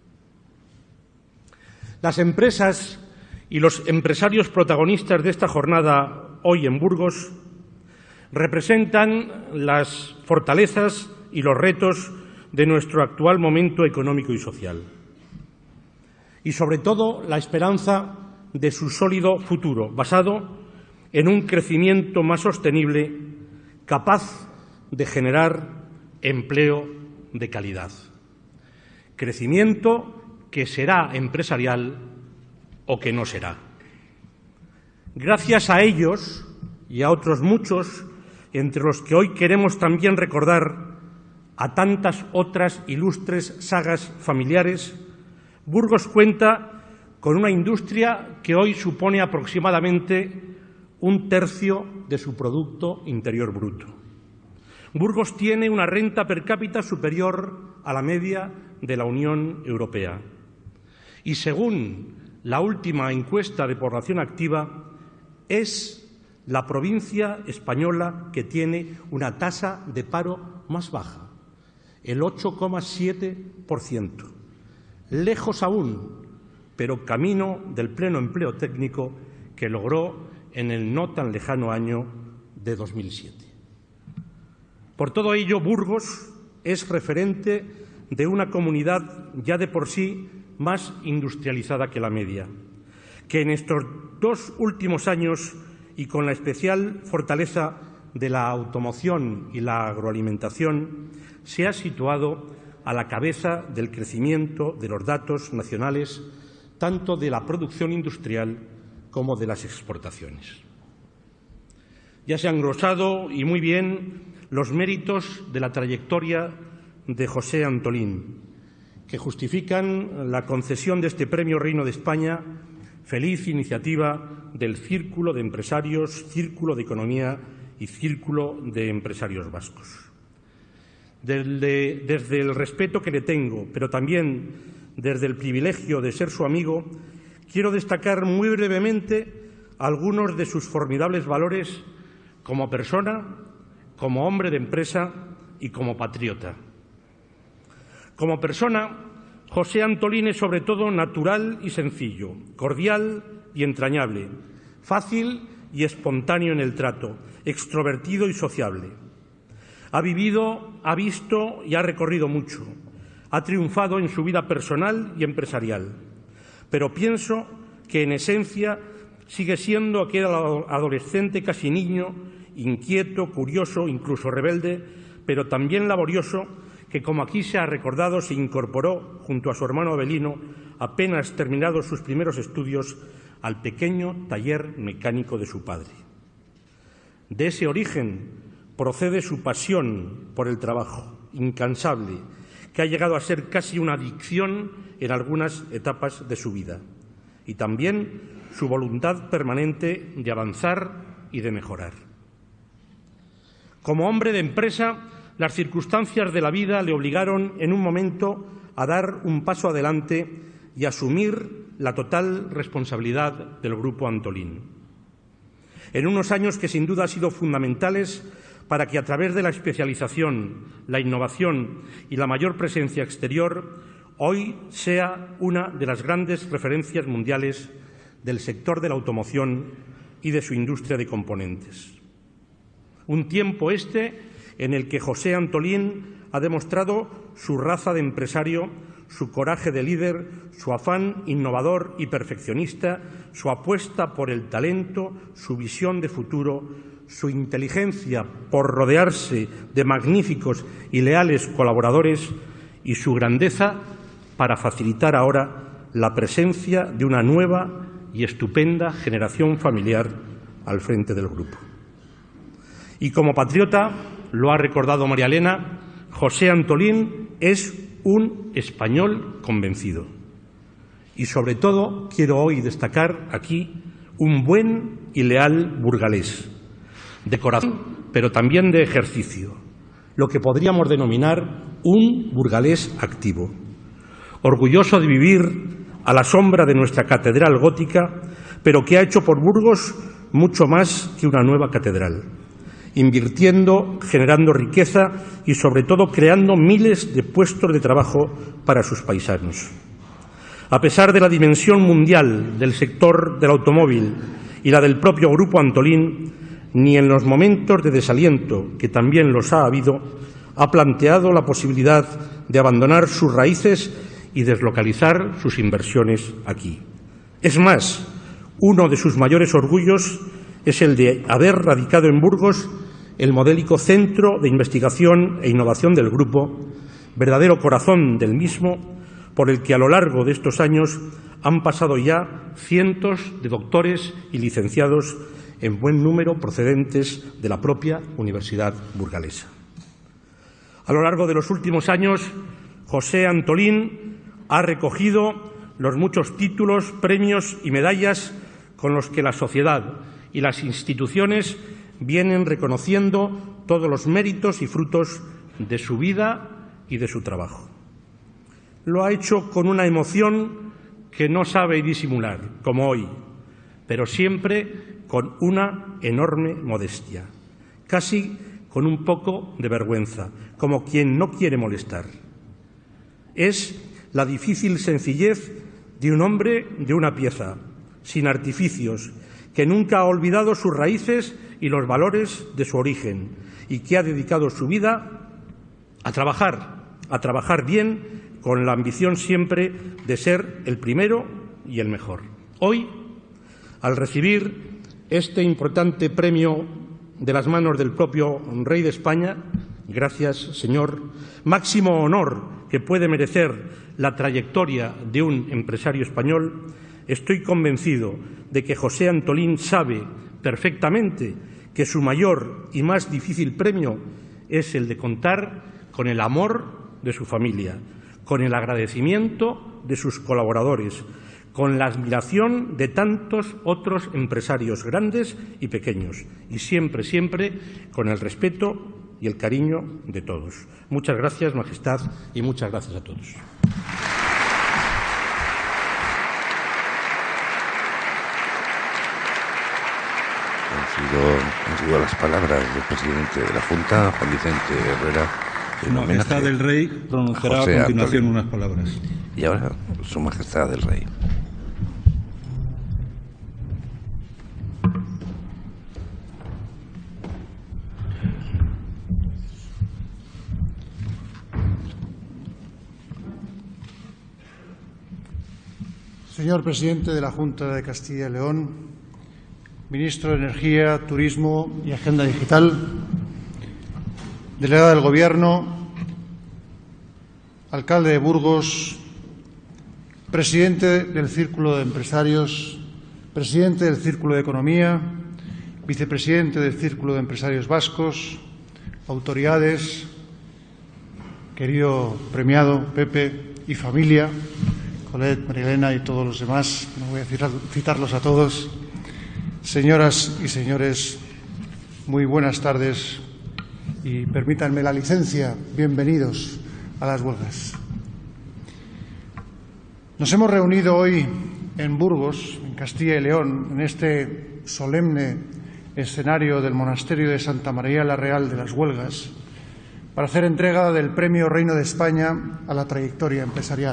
Las empresas y los empresarios protagonistas de esta jornada hoy en Burgos representan las fortalezas y los retos de nuestro actual momento económico y social, y sobre todo la esperanza de su sólido futuro, basado en un crecimiento más sostenible, capaz de generar empleo de calidad. Crecimiento que será empresarial o que no será. Gracias a ellos y a otros muchos, entre los que hoy queremos también recordar a tantas otras ilustres sagas familiares, Burgos cuenta con una industria que hoy supone aproximadamente un tercio de su Producto Interior Bruto. Burgos tiene una renta per cápita superior a la media de la Unión Europea. Y según la última encuesta de población activa, es la provincia española que tiene una tasa de paro más baja, el ocho coma siete por ciento. Lejos aún, pero camino del pleno empleo técnico que logró en el no tan lejano año de dos mil siete. Por todo ello, Burgos es referente de una comunidad ya de por sí más industrializada que la media, que en estos dos últimos años y con la especial fortaleza de la automoción y la agroalimentación se ha situado a la cabeza del crecimiento de los datos nacionales, tanto de la producción industrial como de las exportaciones. Ya se han glosado, y muy bien, los méritos de la trayectoria de José Antolín, que justifican la concesión de este Premio Reino de España, feliz iniciativa del Círculo de Empresarios, Círculo de Economía y Círculo de Empresarios Vascos. Desde, desde el respeto que le tengo, pero también desde el privilegio de ser su amigo, quiero destacar muy brevemente algunos de sus formidables valores como persona, como hombre de empresa y como patriota. Como persona, José Antolín es sobre todo natural y sencillo, cordial y entrañable, fácil y espontáneo en el trato, extrovertido y sociable. Ha vivido, ha visto y ha recorrido mucho. Ha triunfado en su vida personal y empresarial. Pero pienso que, en esencia, sigue siendo aquel adolescente casi niño, inquieto, curioso, incluso rebelde, pero también laborioso, que, como aquí se ha recordado, se incorporó junto a su hermano Avelino, apenas terminados sus primeros estudios, al pequeño taller mecánico de su padre. De ese origen procede su pasión por el trabajo, incansable, que ha llegado a ser casi una adicción en algunas etapas de su vida, y también su voluntad permanente de avanzar y de mejorar. Como hombre de empresa, las circunstancias de la vida le obligaron en un momento a dar un paso adelante y asumir la total responsabilidad del Grupo Antolín. En unos años que sin duda han sido fundamentales para que, a través de la especialización, la innovación y la mayor presencia exterior, hoy sea una de las grandes referencias mundiales del sector de la automoción y de su industria de componentes. Un tiempo este en el que José Antolín ha demostrado su raza de empresario, su coraje de líder, su afán innovador y perfeccionista, su apuesta por el talento, su visión de futuro, su inteligencia por rodearse de magníficos y leales colaboradores y su grandeza para facilitar ahora la presencia de una nueva y estupenda generación familiar al frente del grupo. Y como patriota, lo ha recordado María Elena, José Antolín es un español convencido. Y sobre todo quiero hoy destacar aquí un buen y leal burgalés, de corazón, pero también de ejercicio, lo que podríamos denominar un burgalés activo, orgulloso de vivir a la sombra de nuestra catedral gótica, pero que ha hecho por Burgos mucho más que una nueva catedral, invirtiendo, generando riqueza y, sobre todo, creando miles de puestos de trabajo para sus paisanos. A pesar de la dimensión mundial del sector del automóvil y la del propio Grupo Antolín, ni en los momentos de desaliento, que también los ha habido, ha planteado la posibilidad de abandonar sus raíces y deslocalizar sus inversiones aquí. Es más, uno de sus mayores orgullos es el de haber radicado en Burgos el modélico Centro de Investigación e Innovación del Grupo, verdadero corazón del mismo, por el que a lo largo de estos años han pasado ya cientos de doctores y licenciados, en buen número procedentes de la propia Universidad Burgalesa. A lo largo de los últimos años, José Antolín ha recogido los muchos títulos, premios y medallas con los que la sociedad y las instituciones vienen reconociendo todos los méritos y frutos de su vida y de su trabajo. Lo ha hecho con una emoción que no sabe disimular, como hoy, pero siempre con una enorme modestia, casi con un poco de vergüenza, como quien no quiere molestar. Es la difícil sencillez de un hombre de una pieza, sin artificios, que nunca ha olvidado sus raíces y los valores de su origen y que ha dedicado su vida a trabajar, a trabajar bien, con la ambición siempre de ser el primero y el mejor. Hoy, al recibir este importante premio de las manos del propio Rey de España, gracias, señor, máximo honor que puede merecer la trayectoria de un empresario español, estoy convencido de que José Antolín sabe perfectamente que su mayor y más difícil premio es el de contar con el amor de su familia, con el agradecimiento de sus colaboradores, con la admiración de tantos otros empresarios grandes y pequeños, y siempre, siempre con el respeto y el cariño de todos. Muchas gracias, Majestad, y muchas gracias a todos. Han sido, han sido las palabras del presidente de la Junta, Juan Vicente Herrera. Su Majestad el Rey pronunciará a, a continuación Antolín. unas palabras. Y ahora, Su Majestad el Rey. Señor presidente de la Junta de Castilla y León, ministro de Energía, Turismo y Agenda Digital, delegada del Gobierno, alcalde de Burgos, presidente del Círculo de Empresarios, presidente del Círculo de Economía, vicepresidente del Círculo de Empresarios Vascos, autoridades, querido premiado Pepe y familia, Colette, Marilena y todos los demás, no voy a citar, citarlos a todos. Señoras y señores, muy buenas tardes y permítanme la licencia, bienvenidos a las huelgas. Nos hemos reunido hoy en Burgos, en Castilla y León, en este solemne escenario del Monasterio de Santa María la Real de las Huelgas, para hacer entrega del Premio Reino de España a la trayectoria empresarial.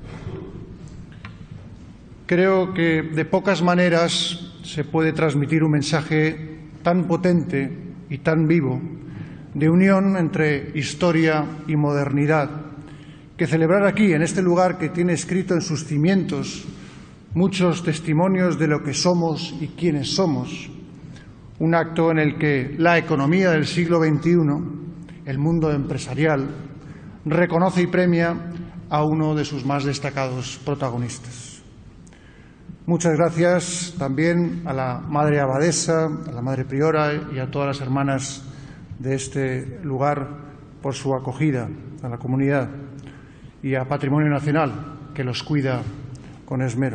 Creo que de pocas maneras se puede transmitir un mensaje tan potente y tan vivo de unión entre historia y modernidad, que celebrar aquí, en este lugar que tiene escrito en sus cimientos muchos testimonios de lo que somos y quiénes somos, un acto en el que la economía del siglo veintiuno, el mundo empresarial, reconoce y premia a uno de sus más destacados protagonistas. Muchas gracias también a la Madre Abadesa, a la Madre Priora y a todas las hermanas de este lugar por su acogida a la comunidad y a Patrimonio Nacional, que los cuida con esmero.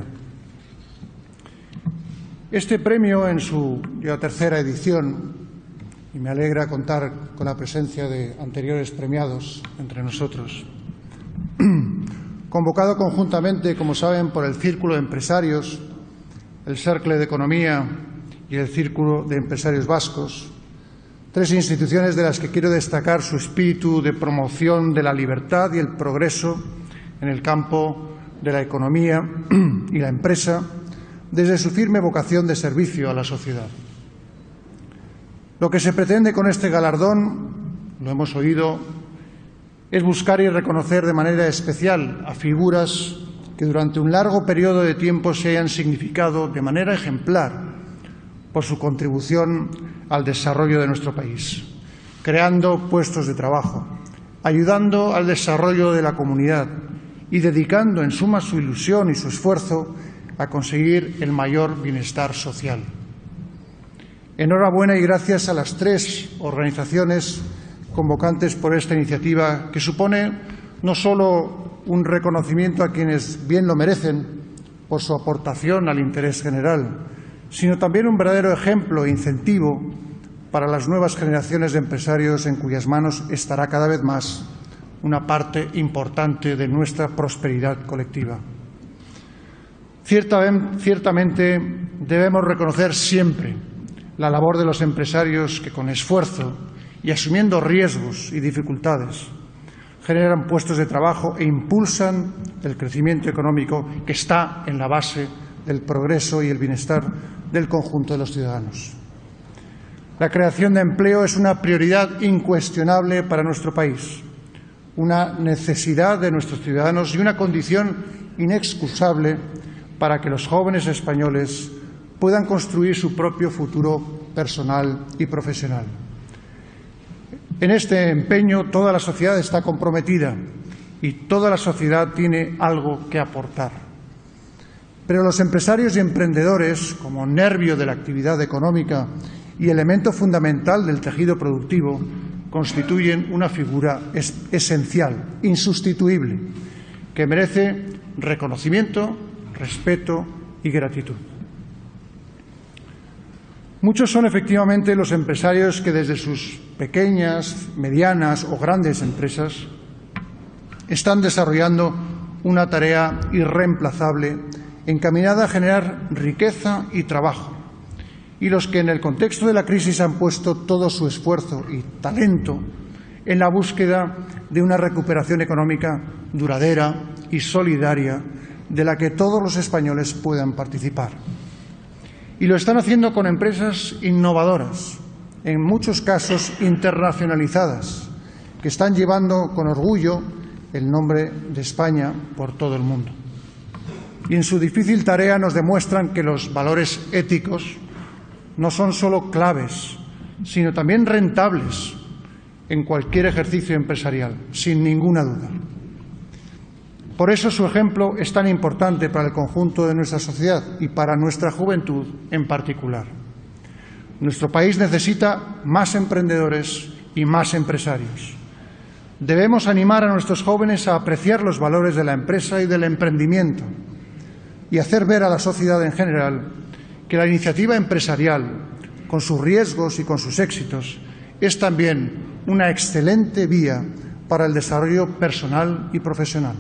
Este premio, en su ya tercera edición, y me alegra contar con la presencia de anteriores premiados entre nosotros, convocado conjuntamente, como saben, por el Círculo de Empresarios, el Cercle de Economía y el Círculo de Empresarios Vascos, tres instituciones de las que quiero destacar su espíritu de promoción de la libertad y el progreso en el campo de la economía y la empresa, desde su firme vocación de servicio a la sociedad. Lo que se pretende con este galardón, lo hemos oído, es buscar y reconocer de manera especial a figuras que durante un largo periodo de tiempo se hayan significado de manera ejemplar por su contribución al desarrollo de nuestro país, creando puestos de trabajo, ayudando al desarrollo de la comunidad y dedicando en suma su ilusión y su esfuerzo a conseguir el mayor bienestar social. Enhorabuena y gracias a las tres organizaciones convocantes por esta iniciativa, que supone no solo un reconocimiento a quienes bien lo merecen por su aportación al interés general, sino también un verdadero ejemplo e incentivo para las nuevas generaciones de empresarios en cuyas manos estará cada vez más una parte importante de nuestra prosperidad colectiva. Ciertamente debemos reconocer siempre la labor de los empresarios que, con esfuerzo y asumiendo riesgos y dificultades, generan puestos de trabajo e impulsan el crecimiento económico que está en la base del progreso y el bienestar del conjunto de los ciudadanos. La creación de empleo es una prioridad incuestionable para nuestro país, una necesidad de nuestros ciudadanos y una condición inexcusable para que los jóvenes españoles puedan construir su propio futuro personal y profesional. En este empeño toda la sociedad está comprometida y toda la sociedad tiene algo que aportar. Pero los empresarios y emprendedores, como nervio de la actividad económica y elemento fundamental del tejido productivo, constituyen una figura es esencial, insustituible, que merece reconocimiento, respeto y gratitud. Muchos son efectivamente los empresarios que desde sus pequeñas, medianas o grandes empresas están desarrollando una tarea irreemplazable encaminada a generar riqueza y trabajo, y los que en el contexto de la crisis han puesto todo su esfuerzo y talento en la búsqueda de una recuperación económica duradera y solidaria de la que todos los españoles puedan participar. Y lo están haciendo con empresas innovadoras, en muchos casos internacionalizadas, que están llevando con orgullo el nombre de España por todo el mundo. Y en su difícil tarea nos demuestran que los valores éticos no son solo claves, sino también rentables en cualquier ejercicio empresarial, sin ninguna duda. Por eso su ejemplo es tan importante para el conjunto de nuestra sociedad y para nuestra juventud en particular. Nuestro país necesita más emprendedores y más empresarios. Debemos animar a nuestros jóvenes a apreciar los valores de la empresa y del emprendimiento y hacer ver a la sociedad en general que la iniciativa empresarial, con sus riesgos y con sus éxitos, es también una excelente vía para el desarrollo personal y profesional.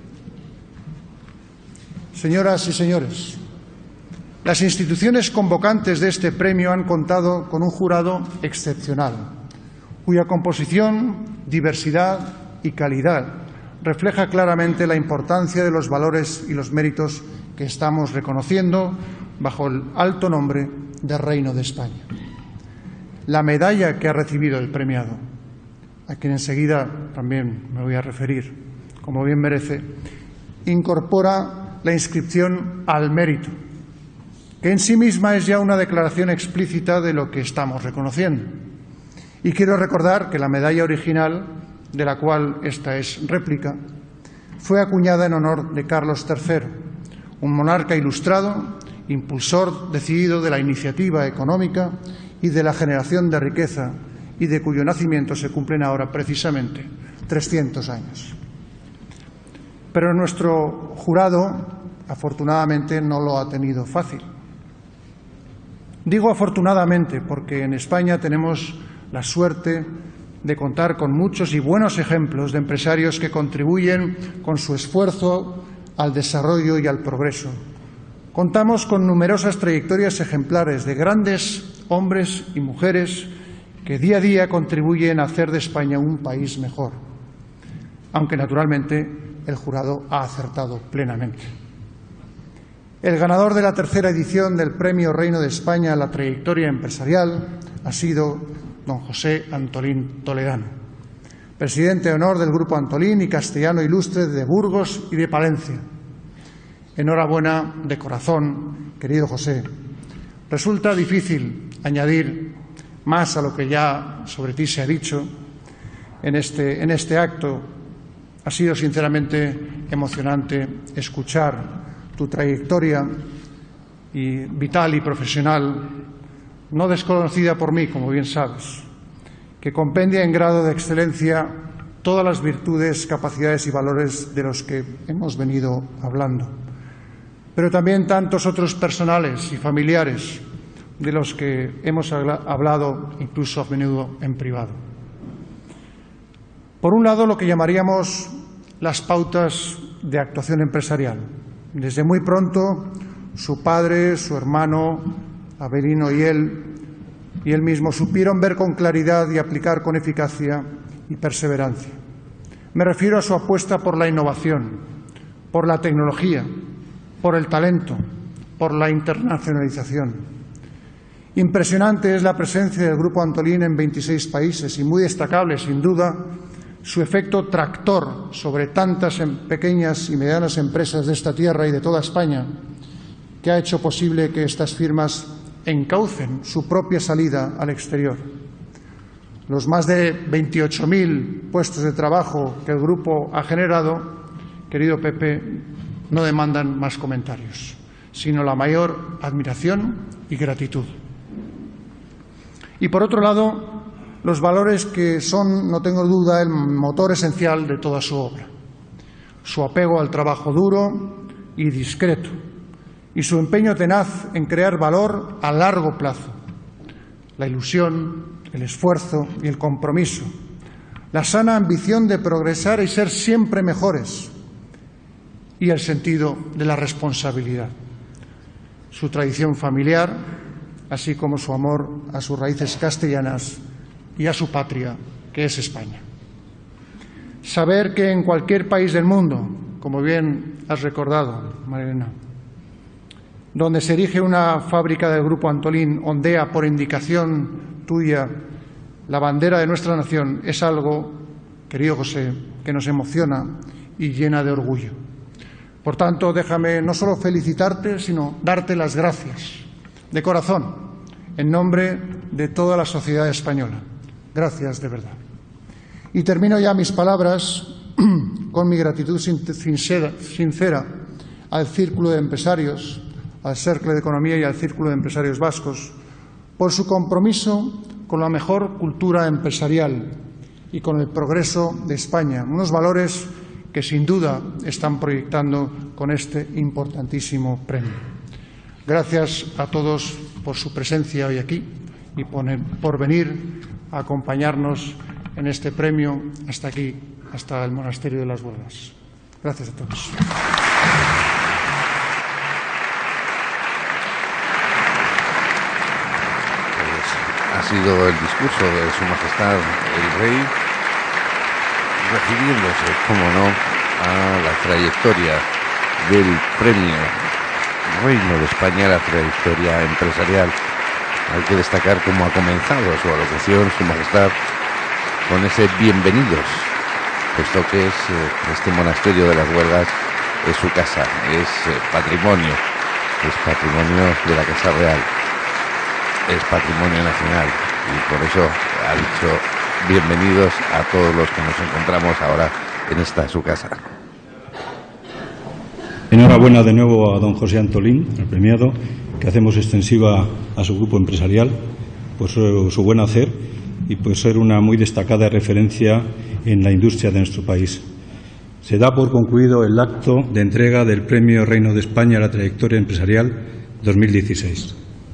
Señoras y señores, las instituciones convocantes de este premio han contado con un jurado excepcional, cuya composición, diversidad y calidad refleja claramente la importancia de los valores y los méritos que estamos reconociendo bajo el alto nombre de Reino de España. La medalla que ha recibido el premiado, a quien enseguida también me voy a referir, como bien merece, incorpora la inscripción al mérito, que en sí misma es ya una declaración explícita de lo que estamos reconociendo. Y quiero recordar que la medalla original, de la cual esta es réplica, fue acuñada en honor de Carlos tercero, un monarca ilustrado, impulsor decidido de la iniciativa económica y de la generación de riqueza, y de cuyo nacimiento se cumplen ahora precisamente trescientos años. Pero nuestro jurado, afortunadamente, no lo ha tenido fácil. Digo afortunadamente porque en España tenemos la suerte de contar con muchos y buenos ejemplos de empresarios que contribuyen con su esfuerzo al desarrollo y al progreso. Contamos con numerosas trayectorias ejemplares de grandes hombres y mujeres que día a día contribuyen a hacer de España un país mejor, aunque naturalmente el jurado ha acertado plenamente. El ganador de la tercera edición del Premio Reino de España a la trayectoria empresarial ha sido don José Antolín Toledano, presidente de honor del Grupo Antolín y castellano ilustre de Burgos y de Palencia. Enhorabuena de corazón, querido José. Resulta difícil añadir más a lo que ya sobre ti se ha dicho en este, en este acto. Ha sido sinceramente emocionante escuchar tu trayectoria y vital y profesional, no desconocida por mí, como bien sabes, que compendia en grado de excelencia todas las virtudes, capacidades y valores de los que hemos venido hablando, pero también tantos otros personales y familiares de los que hemos hablado incluso a menudo en privado. Por un lado, lo que llamaríamos las pautas de actuación empresarial. Desde muy pronto, su padre, su hermano, Avelino y él, y él mismo supieron ver con claridad y aplicar con eficacia y perseverancia. Me refiero a su apuesta por la innovación, por la tecnología, por el talento, por la internacionalización. Impresionante es la presencia del Grupo Antolín en veintiséis países y muy destacable, sin duda, su efecto tractor sobre tantas pequeñas y medianas empresas de esta tierra y de toda España, que ha hecho posible que estas firmas encaucen su propia salida al exterior. los más de veintiocho mil puestos de trabajo que el grupo ha generado, querido Pepe, no demandan más comentarios, sino la mayor admiración y gratitud. Y por otro lado, los valores que son, no tengo duda, el motor esencial de toda su obra. Su apego al trabajo duro y discreto, y su empeño tenaz en crear valor a largo plazo. La ilusión, el esfuerzo y el compromiso, la sana ambición de progresar y ser siempre mejores, y el sentido de la responsabilidad. Su tradición familiar, así como su amor a sus raíces castellanas y a su patria, que es España. Saber que en cualquier país del mundo, como bien has recordado, Marilena, donde se erige una fábrica del Grupo Antolín, ondea por indicación tuya la bandera de nuestra nación, es algo, querido José, que nos emociona y llena de orgullo. Por tanto, déjame no solo felicitarte, sino darte las gracias, de corazón, en nombre de toda la sociedad española. Gracias, de verdad. Y termino ya mis palabras con mi gratitud sincera, sincera al Círculo de Empresarios, al Cercle de Economía y al Círculo de Empresarios Vascos, por su compromiso con la mejor cultura empresarial y con el progreso de España, unos valores que sin duda están proyectando con este importantísimo premio. Gracias a todos por su presencia hoy aquí y por venir a acompañarnos en este premio hasta aquí, hasta el Monasterio de las Huelgas. Gracias a todos. Ha sido el discurso de Su Majestad el Rey, refiriéndose, como no, a la trayectoria del Premio Reino de España, la trayectoria empresarial. Hay que destacar cómo ha comenzado su alocución Su Majestad con ese bienvenidos, puesto que es eh, este monasterio de las Huelgas es su casa, es eh, patrimonio, es patrimonio de la Casa Real, es patrimonio nacional, y por eso ha dicho bienvenidos a todos los que nos encontramos ahora en esta su casa. Enhorabuena de nuevo a don José Antolín, el premiado, que hacemos extensiva a su grupo empresarial por su, su buen hacer y por ser una muy destacada referencia en la industria de nuestro país. Se da por concluido el acto de entrega del Premio Reino de España a la Trayectoria Empresarial dos mil dieciséis.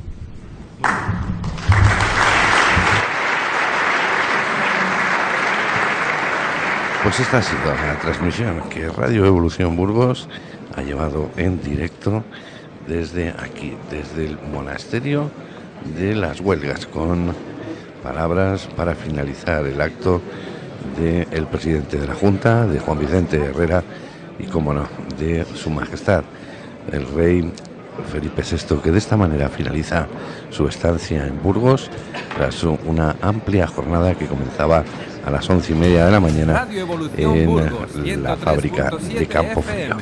Pues esta ha sido la transmisión que Radio Evolución Burgos ha llevado en directo desde aquí, desde el Monasterio de las Huelgas, con palabras para finalizar el acto del presidente de la Junta, de Juan Vicente Herrera, y, como no, de Su Majestad el Rey Felipe sexto, que de esta manera finaliza su estancia en Burgos tras una amplia jornada que comenzaba a las once y media de la mañana en Burgos, la fábrica de Campo Frío.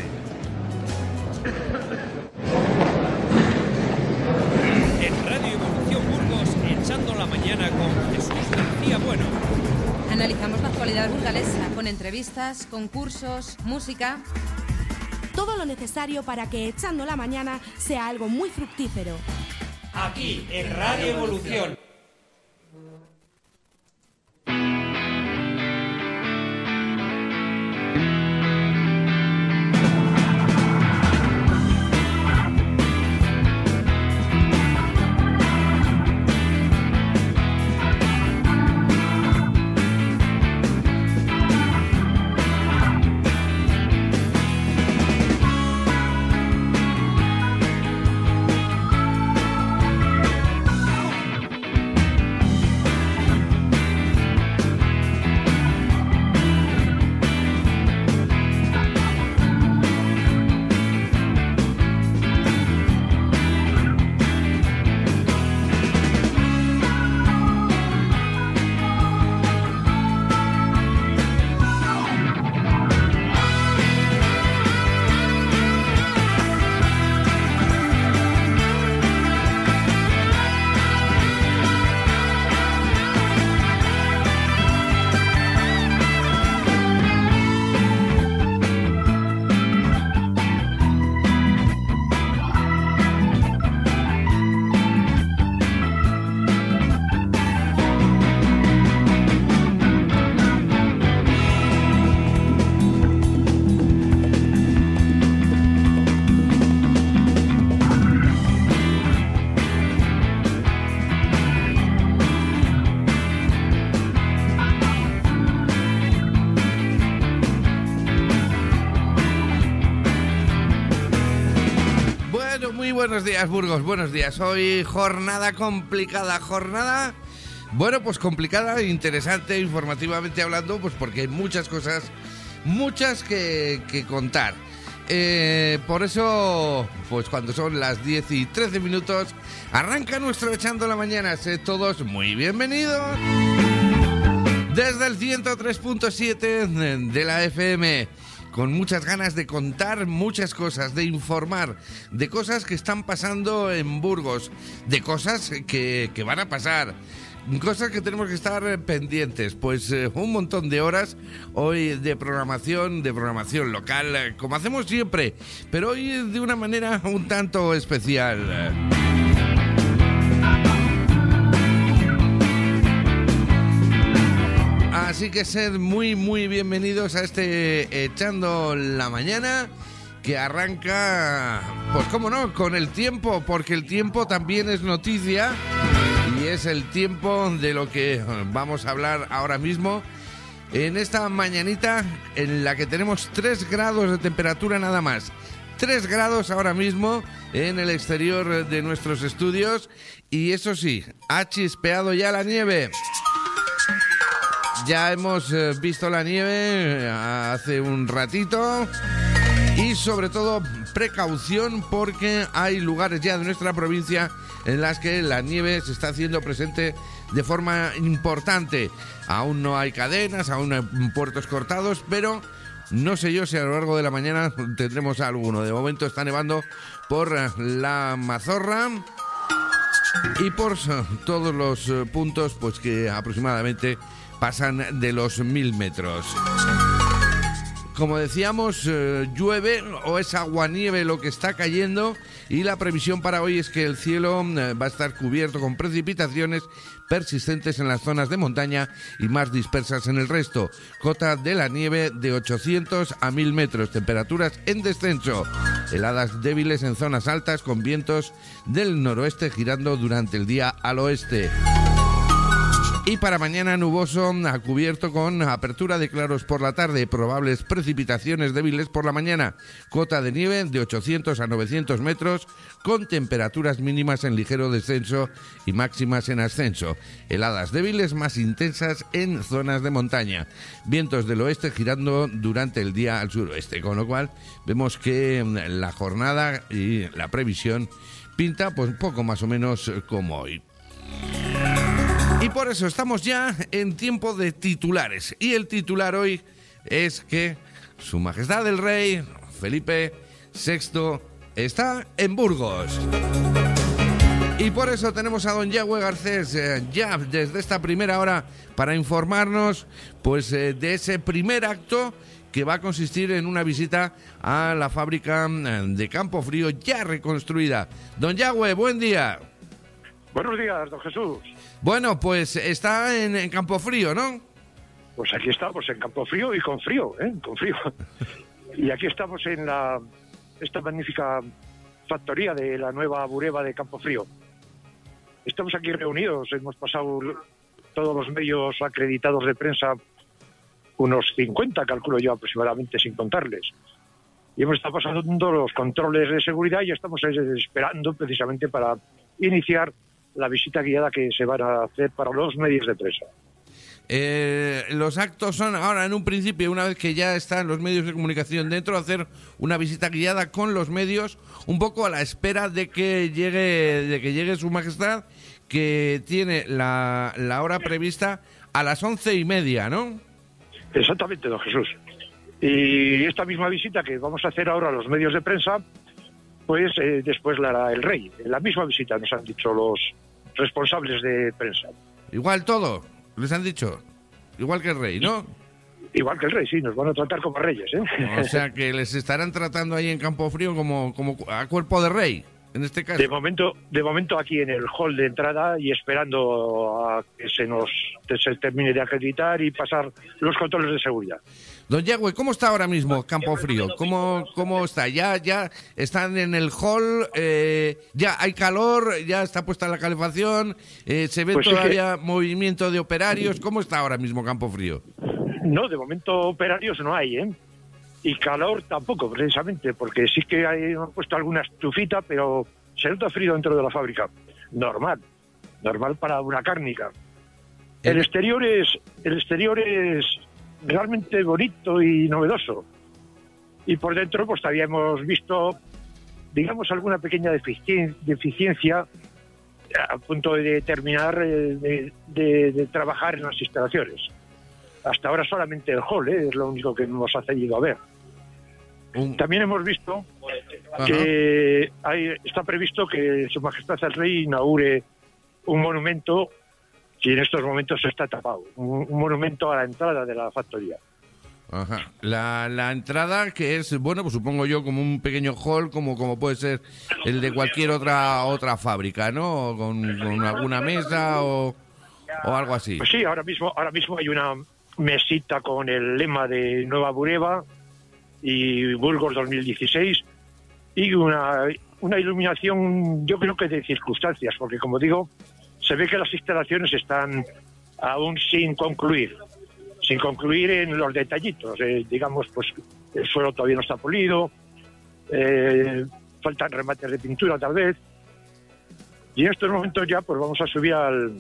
En Radio Evolución Burgos, echando la mañana con Jesús García Bueno. Analizamos la actualidad burgalesa con entrevistas, concursos, música. Todo lo necesario para que Echando la Mañana sea algo muy fructífero. Aquí, en Radio Evolución. Buenos días, Burgos, buenos días. Hoy jornada complicada, jornada, bueno, pues complicada, interesante, informativamente hablando, pues porque hay muchas cosas, muchas que, que contar. Eh, por eso, pues cuando son las diez y trece minutos, arranca nuestro Echando la Mañana. Sed todos muy bienvenidos desde el ciento tres punto siete de la F M. Con muchas ganas de contar muchas cosas, de informar, de cosas que están pasando en Burgos, de cosas que, que van a pasar, cosas que tenemos que estar pendientes. Pues eh, un montón de horas hoy de programación, de programación local, eh, como hacemos siempre, pero hoy de una manera un tanto especial. Así que sed muy, muy bienvenidos a este Echando la Mañana, que arranca, pues cómo no, con el tiempo, porque el tiempo también es noticia y es el tiempo de lo que vamos a hablar ahora mismo en esta mañanita en la que tenemos tres grados de temperatura nada más. tres grados ahora mismo en el exterior de nuestros estudios y eso sí, ha chispeado ya la nieve. Ya hemos eh, visto la nieve hace un ratito y sobre todo precaución porque hay lugares ya de nuestra provincia en las que la nieve se está haciendo presente de forma importante. Aún no hay cadenas, aún no hay puertos cortados, pero no sé yo si a lo largo de la mañana tendremos alguno. De momento está nevando por la Mazorra y por todos los puntos pues que aproximadamente pasan de los mil metros. Como decíamos, eh, llueve o es aguanieve lo que está cayendo y la previsión para hoy es que el cielo eh, va a estar cubierto con precipitaciones persistentes en las zonas de montaña y más dispersas en el resto. Cota de la nieve de ochocientos a mil metros, temperaturas en descenso, heladas débiles en zonas altas con vientos del noroeste girando durante el día al oeste. Y para mañana nuboso a cubierto con apertura de claros por la tarde, probables precipitaciones débiles por la mañana, cota de nieve de ochocientos a novecientos metros con temperaturas mínimas en ligero descenso y máximas en ascenso, heladas débiles más intensas en zonas de montaña, vientos del oeste girando durante el día al suroeste, con lo cual vemos que la jornada y la previsión pinta pues un poco más o menos como hoy. Y por eso estamos ya en tiempo de titulares. Y el titular hoy es que Su Majestad el Rey Felipe sexto está en Burgos. Y por eso tenemos a don Yagüe Garcés eh, ya desde esta primera hora para informarnos pues eh, de ese primer acto que va a consistir en una visita a la fábrica de Campofrío ya reconstruida. Don Yagüe, buen día. Buenos días, don Jesús. Bueno, pues está en, en Campofrío, ¿no? Pues aquí estamos, en Campofrío y con frío, ¿eh? Con frío. Y aquí estamos en la esta magnífica factoría de la nueva Bureba de Campofrío. Estamos aquí reunidos, hemos pasado todos los medios acreditados de prensa, unos cincuenta, calculo yo aproximadamente, sin contarles. Y hemos estado pasando los controles de seguridad y estamos esperando precisamente para iniciar la visita guiada que se van a hacer para los medios de prensa. Eh, los actos son ahora, en un principio, una vez que ya están los medios de comunicación dentro, hacer una visita guiada con los medios, un poco a la espera de que llegue, de que llegue Su Majestad, que tiene la, la hora prevista a las once y media, ¿no? Exactamente, don Jesús. Y esta misma visita que vamos a hacer ahora a los medios de prensa, pues eh, después la hará el rey. La misma visita nos han dicho los responsables de prensa. Igual todo, les han dicho. Igual que el rey, ¿no? Igual que el rey, sí, nos van a tratar como reyes, ¿eh? O sea que les estarán tratando ahí en Campofrío como, como a cuerpo de rey, en este caso. De momento, de momento aquí en el hall de entrada y esperando a que se nos se termine de acreditar y pasar los controles de seguridad. Don Yagüe, ¿cómo está ahora mismo Campofrío? ¿Cómo, cómo está? ¿Ya, ya están en el hall? Eh, ¿Ya hay calor? ¿Ya está puesta la calefacción? Eh, ¿Se ve pues todavía es que... movimiento de operarios? ¿Cómo está ahora mismo Campofrío? No, de momento operarios no hay, ¿eh? Y calor tampoco, precisamente, porque sí que hay, han puesto alguna estufita, pero se nota frío dentro de la fábrica. Normal, normal para una cárnica. El exterior es, el exterior es realmente bonito y novedoso. Y por dentro, pues todavía hemos visto, digamos, alguna pequeña deficien- deficiencia a punto de terminar eh, de, de, de trabajar en las instalaciones. Hasta ahora solamente el hall, ¿eh? Es lo único que nos ha seguido a ver. Un... También hemos visto que hay, está previsto que Su Majestad el Rey inaugure un monumento que en estos momentos está tapado, un, un monumento a la entrada de la factoría. Ajá. La, la entrada, que es, bueno, pues supongo yo como un pequeño hall, como, como puede ser el de cualquier otra otra fábrica, ¿no? Con, con alguna mesa o, o algo así. Pues sí, ahora mismo, ahora mismo hay una mesita con el lema de Nueva Bureba y Burgos dos mil dieciséis y una, una iluminación, yo creo que de circunstancias, porque como digo, se ve que las instalaciones están aún sin concluir. Sin concluir en los detallitos, eh, digamos, pues el suelo todavía no está polido, eh, faltan remates de pintura tal vez, y en estos momentos ya pues vamos a subir al,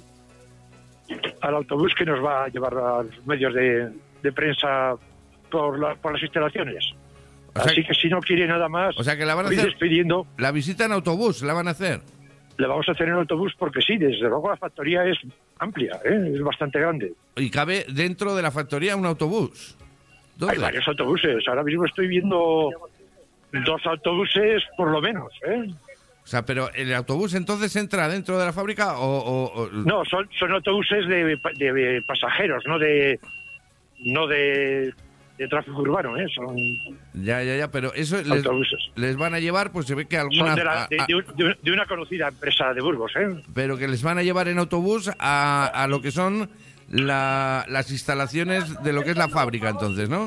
al autobús que nos va a llevar a los medios de, de prensa por, la, por las instalaciones. O sea, así que si no quiere nada más, o sea que la van a voy hacer, despidiendo. La visita en autobús, ¿la van a hacer? La vamos a hacer en autobús porque sí, desde luego la factoría es amplia, ¿eh? Es bastante grande. ¿Y cabe dentro de la factoría un autobús? ¿Dónde? Hay varios autobuses. Ahora mismo estoy viendo dos autobuses por lo menos, ¿eh? O sea, pero ¿el autobús entonces entra dentro de la fábrica o...? o, o... No, son, son autobuses de, de, de pasajeros, no de no de, de tráfico urbano, ¿eh? Son ya, ya, ya, pero eso les, autobuses. Les van a llevar, pues se ve que alguna... Son de, la, de, de, de una conocida empresa de Burgos, ¿eh? Pero que les van a llevar en autobús a, a lo que son la, las instalaciones de lo que es la fábrica, entonces, ¿no?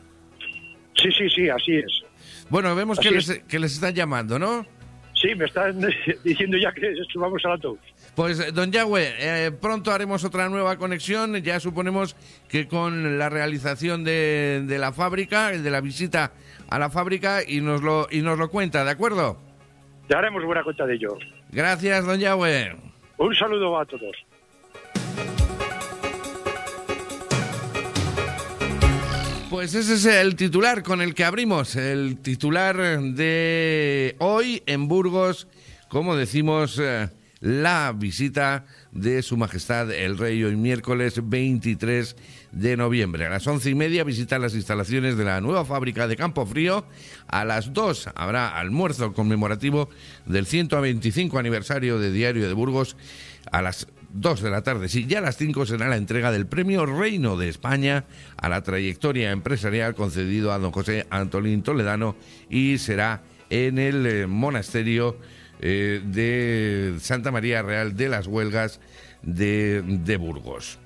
Sí, sí, sí, así es. Bueno, vemos que les, que les están llamando, ¿no? Sí, me están diciendo ya que subamos al autobús. Pues, don Yagüe, eh, pronto haremos otra nueva conexión. Ya suponemos que con la realización de, de la fábrica, de la visita a la fábrica, y nos lo y nos lo cuenta, ¿de acuerdo? Ya haremos buena cuenta de ello. Gracias, don Yagüe. Un saludo a todos. Pues ese es el titular con el que abrimos, el titular de hoy en Burgos, como decimos, eh, la visita de Su Majestad el Rey hoy miércoles veintitrés de noviembre. A las once y media visita las instalaciones de la nueva fábrica de Campofrío. A las dos habrá almuerzo conmemorativo del ciento veinticinco aniversario de Diario de Burgos. A las dos de la tarde, sí, ya a las cinco será la entrega del Premio Reino de España a la trayectoria empresarial concedido a don José Antolín Toledano, y será en el eh, monasterio eh, de Santa María Real de las Huelgas de, de Burgos.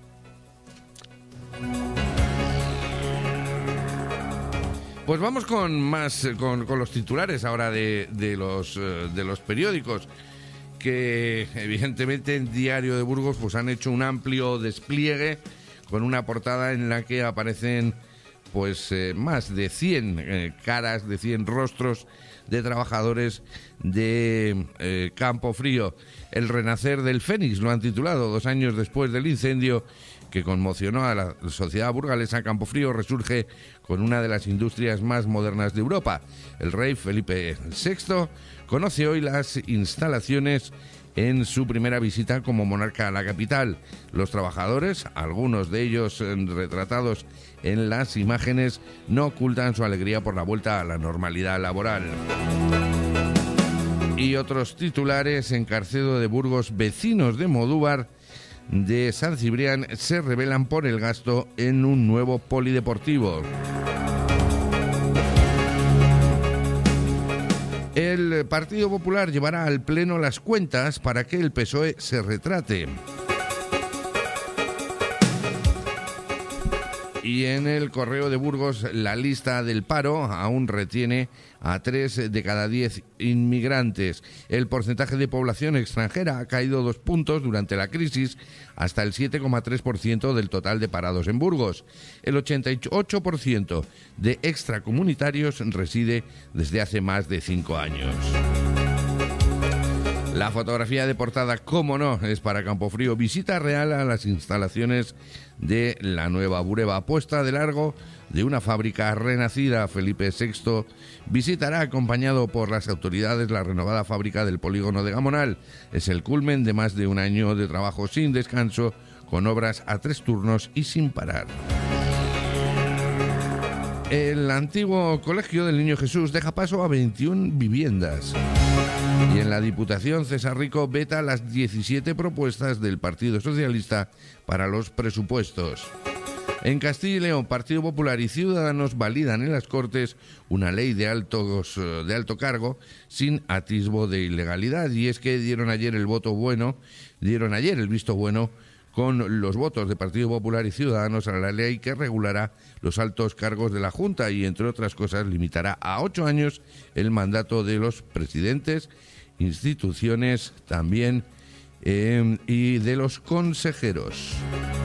Pues vamos con más, con, con los titulares ahora de, de, los, de los periódicos, que evidentemente en Diario de Burgos pues han hecho un amplio despliegue con una portada en la que aparecen pues eh, más de cien eh, caras, de cien rostros de trabajadores de eh, Campofrío. El renacer del Fénix lo han titulado. Dos años después del incendio que conmocionó a la sociedad burgalesa, Campofrío resurge con una de las industrias más modernas de Europa. El rey Felipe sexto conoce hoy las instalaciones en su primera visita como monarca a la capital. Los trabajadores, algunos de ellos retratados en las imágenes, no ocultan su alegría por la vuelta a la normalidad laboral. Y otros titulares: en Carcedo de Burgos, vecinos de Modúvar de San Cibrián se rebelan por el gasto en un nuevo polideportivo. El Partido Popular llevará al Pleno las cuentas para que el P S O E se retrate. Y en el Correo de Burgos, la lista del paro aún retiene a tres de cada diez inmigrantes. El porcentaje de población extranjera ha caído dos puntos durante la crisis, hasta el siete coma tres por ciento del total de parados en Burgos. El ochenta y ocho por ciento de extracomunitarios reside desde hace más de cinco años. La fotografía de portada, cómo no, es para Campofrío. Visita real a las instalaciones de la nueva Bureba, puesta de largo de una fábrica renacida. Felipe sexto visitará acompañado por las autoridades la renovada fábrica del polígono de Gamonal. Es el culmen de más de un año de trabajo sin descanso, con obras a tres turnos y sin parar. El antiguo Colegio del Niño Jesús deja paso a veintiuna viviendas. Y en la Diputación, César Rico veta las diecisiete propuestas del Partido Socialista para los presupuestos. En Castilla y León, Partido Popular y Ciudadanos validan en las Cortes una ley de, altos, de alto cargo sin atisbo de ilegalidad. Y es que dieron ayer el voto bueno, dieron ayer el visto bueno con los votos de Partido Popular y Ciudadanos a la ley que regulará los altos cargos de la Junta y, entre otras cosas, limitará a ocho años el mandato de los presidentes, instituciones también eh, y de los consejeros.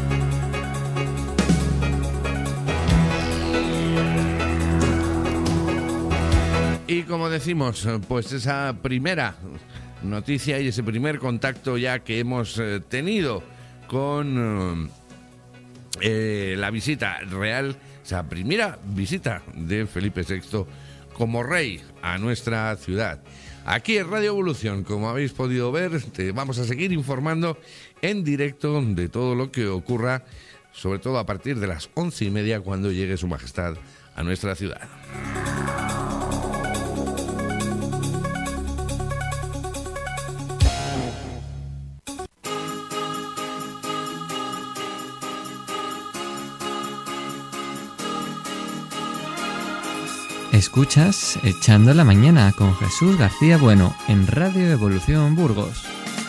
Y como decimos, pues esa primera noticia y ese primer contacto ya que hemos eh, tenido con eh, la visita real, esa primera visita de Felipe sexto como rey a nuestra ciudad. Aquí en Radio Evolución, como habéis podido ver, te vamos a seguir informando en directo de todo lo que ocurra, sobre todo a partir de las once y media, cuando llegue Su Majestad a nuestra ciudad. Escuchas Echando la Mañana con Jesús García Bueno en Radio Evolución Burgos.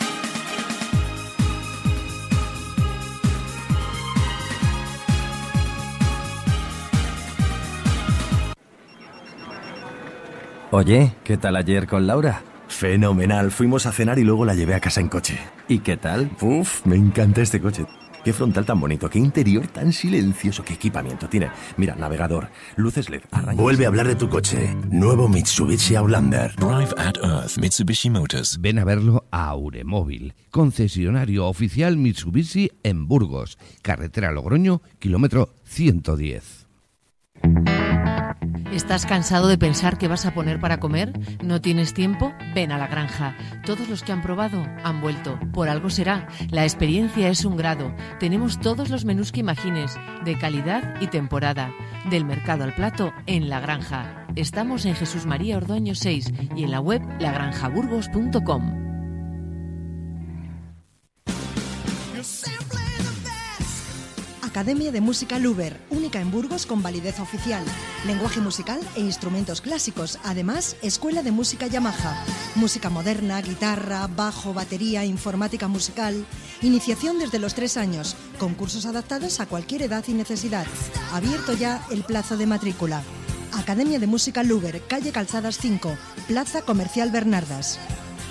Oye, ¿qué tal ayer con Laura? Fenomenal, fuimos a cenar y luego la llevé a casa en coche. ¿Y qué tal? Uf, me encanta este coche. Qué frontal tan bonito, qué interior tan silencioso, qué equipamiento tiene. Mira, navegador, luces L E D. Arrañas. Vuelve a hablar de tu coche. Nuevo Mitsubishi Outlander. Drive at Earth, Mitsubishi Motors. Ven a verlo a Auremóvil, concesionario oficial Mitsubishi en Burgos, carretera Logroño, kilómetro ciento diez. ¿Estás cansado de pensar qué vas a poner para comer? ¿No tienes tiempo? Ven a La Granja. Todos los que han probado han vuelto. Por algo será. La experiencia es un grado. Tenemos todos los menús que imagines, de calidad y temporada. Del mercado al plato, en La Granja. Estamos en Jesús María Ordoño seis y en la web la granja burgos punto com. Academia de Música Luber, única en Burgos con validez oficial. Lenguaje musical e instrumentos clásicos. Además, Escuela de Música Yamaha. Música moderna, guitarra, bajo, batería, informática musical. Iniciación desde los tres años. Concursos adaptados a cualquier edad y necesidad. Abierto ya el plazo de matrícula. Academia de Música Luber, calle Calzadas cinco, Plaza Comercial Bernardas.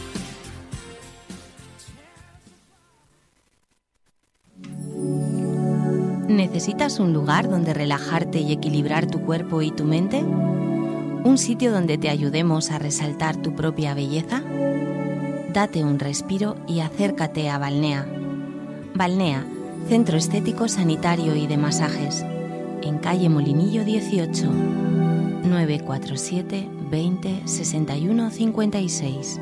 ¿Necesitas un lugar donde relajarte y equilibrar tu cuerpo y tu mente? ¿Un sitio donde te ayudemos a resaltar tu propia belleza? Date un respiro y acércate a Balnea. Balnea, centro estético, sanitario y de masajes. En calle Molinillo dieciocho, nueve cuatro siete, veinte, sesenta y uno, cincuenta y seis.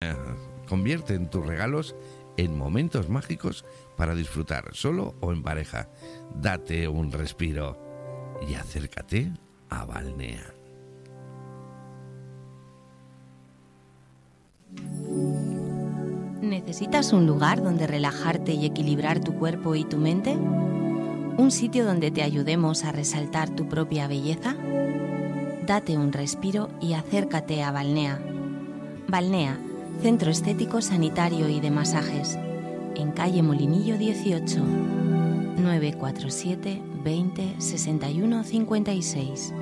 Convierte en tus regalos en momentos mágicos para disfrutar solo o en pareja. Date un respiro y acércate a Balnea. ¿Necesitas un lugar donde relajarte y equilibrar tu cuerpo y tu mente? ¿Un sitio donde te ayudemos a resaltar tu propia belleza? Date un respiro y acércate a Balnea. Balnea, Centro Estético, Sanitario y de Masajes, en calle Molinillo dieciocho, nueve cuatro siete, veinte, sesenta y uno, cincuenta y seis.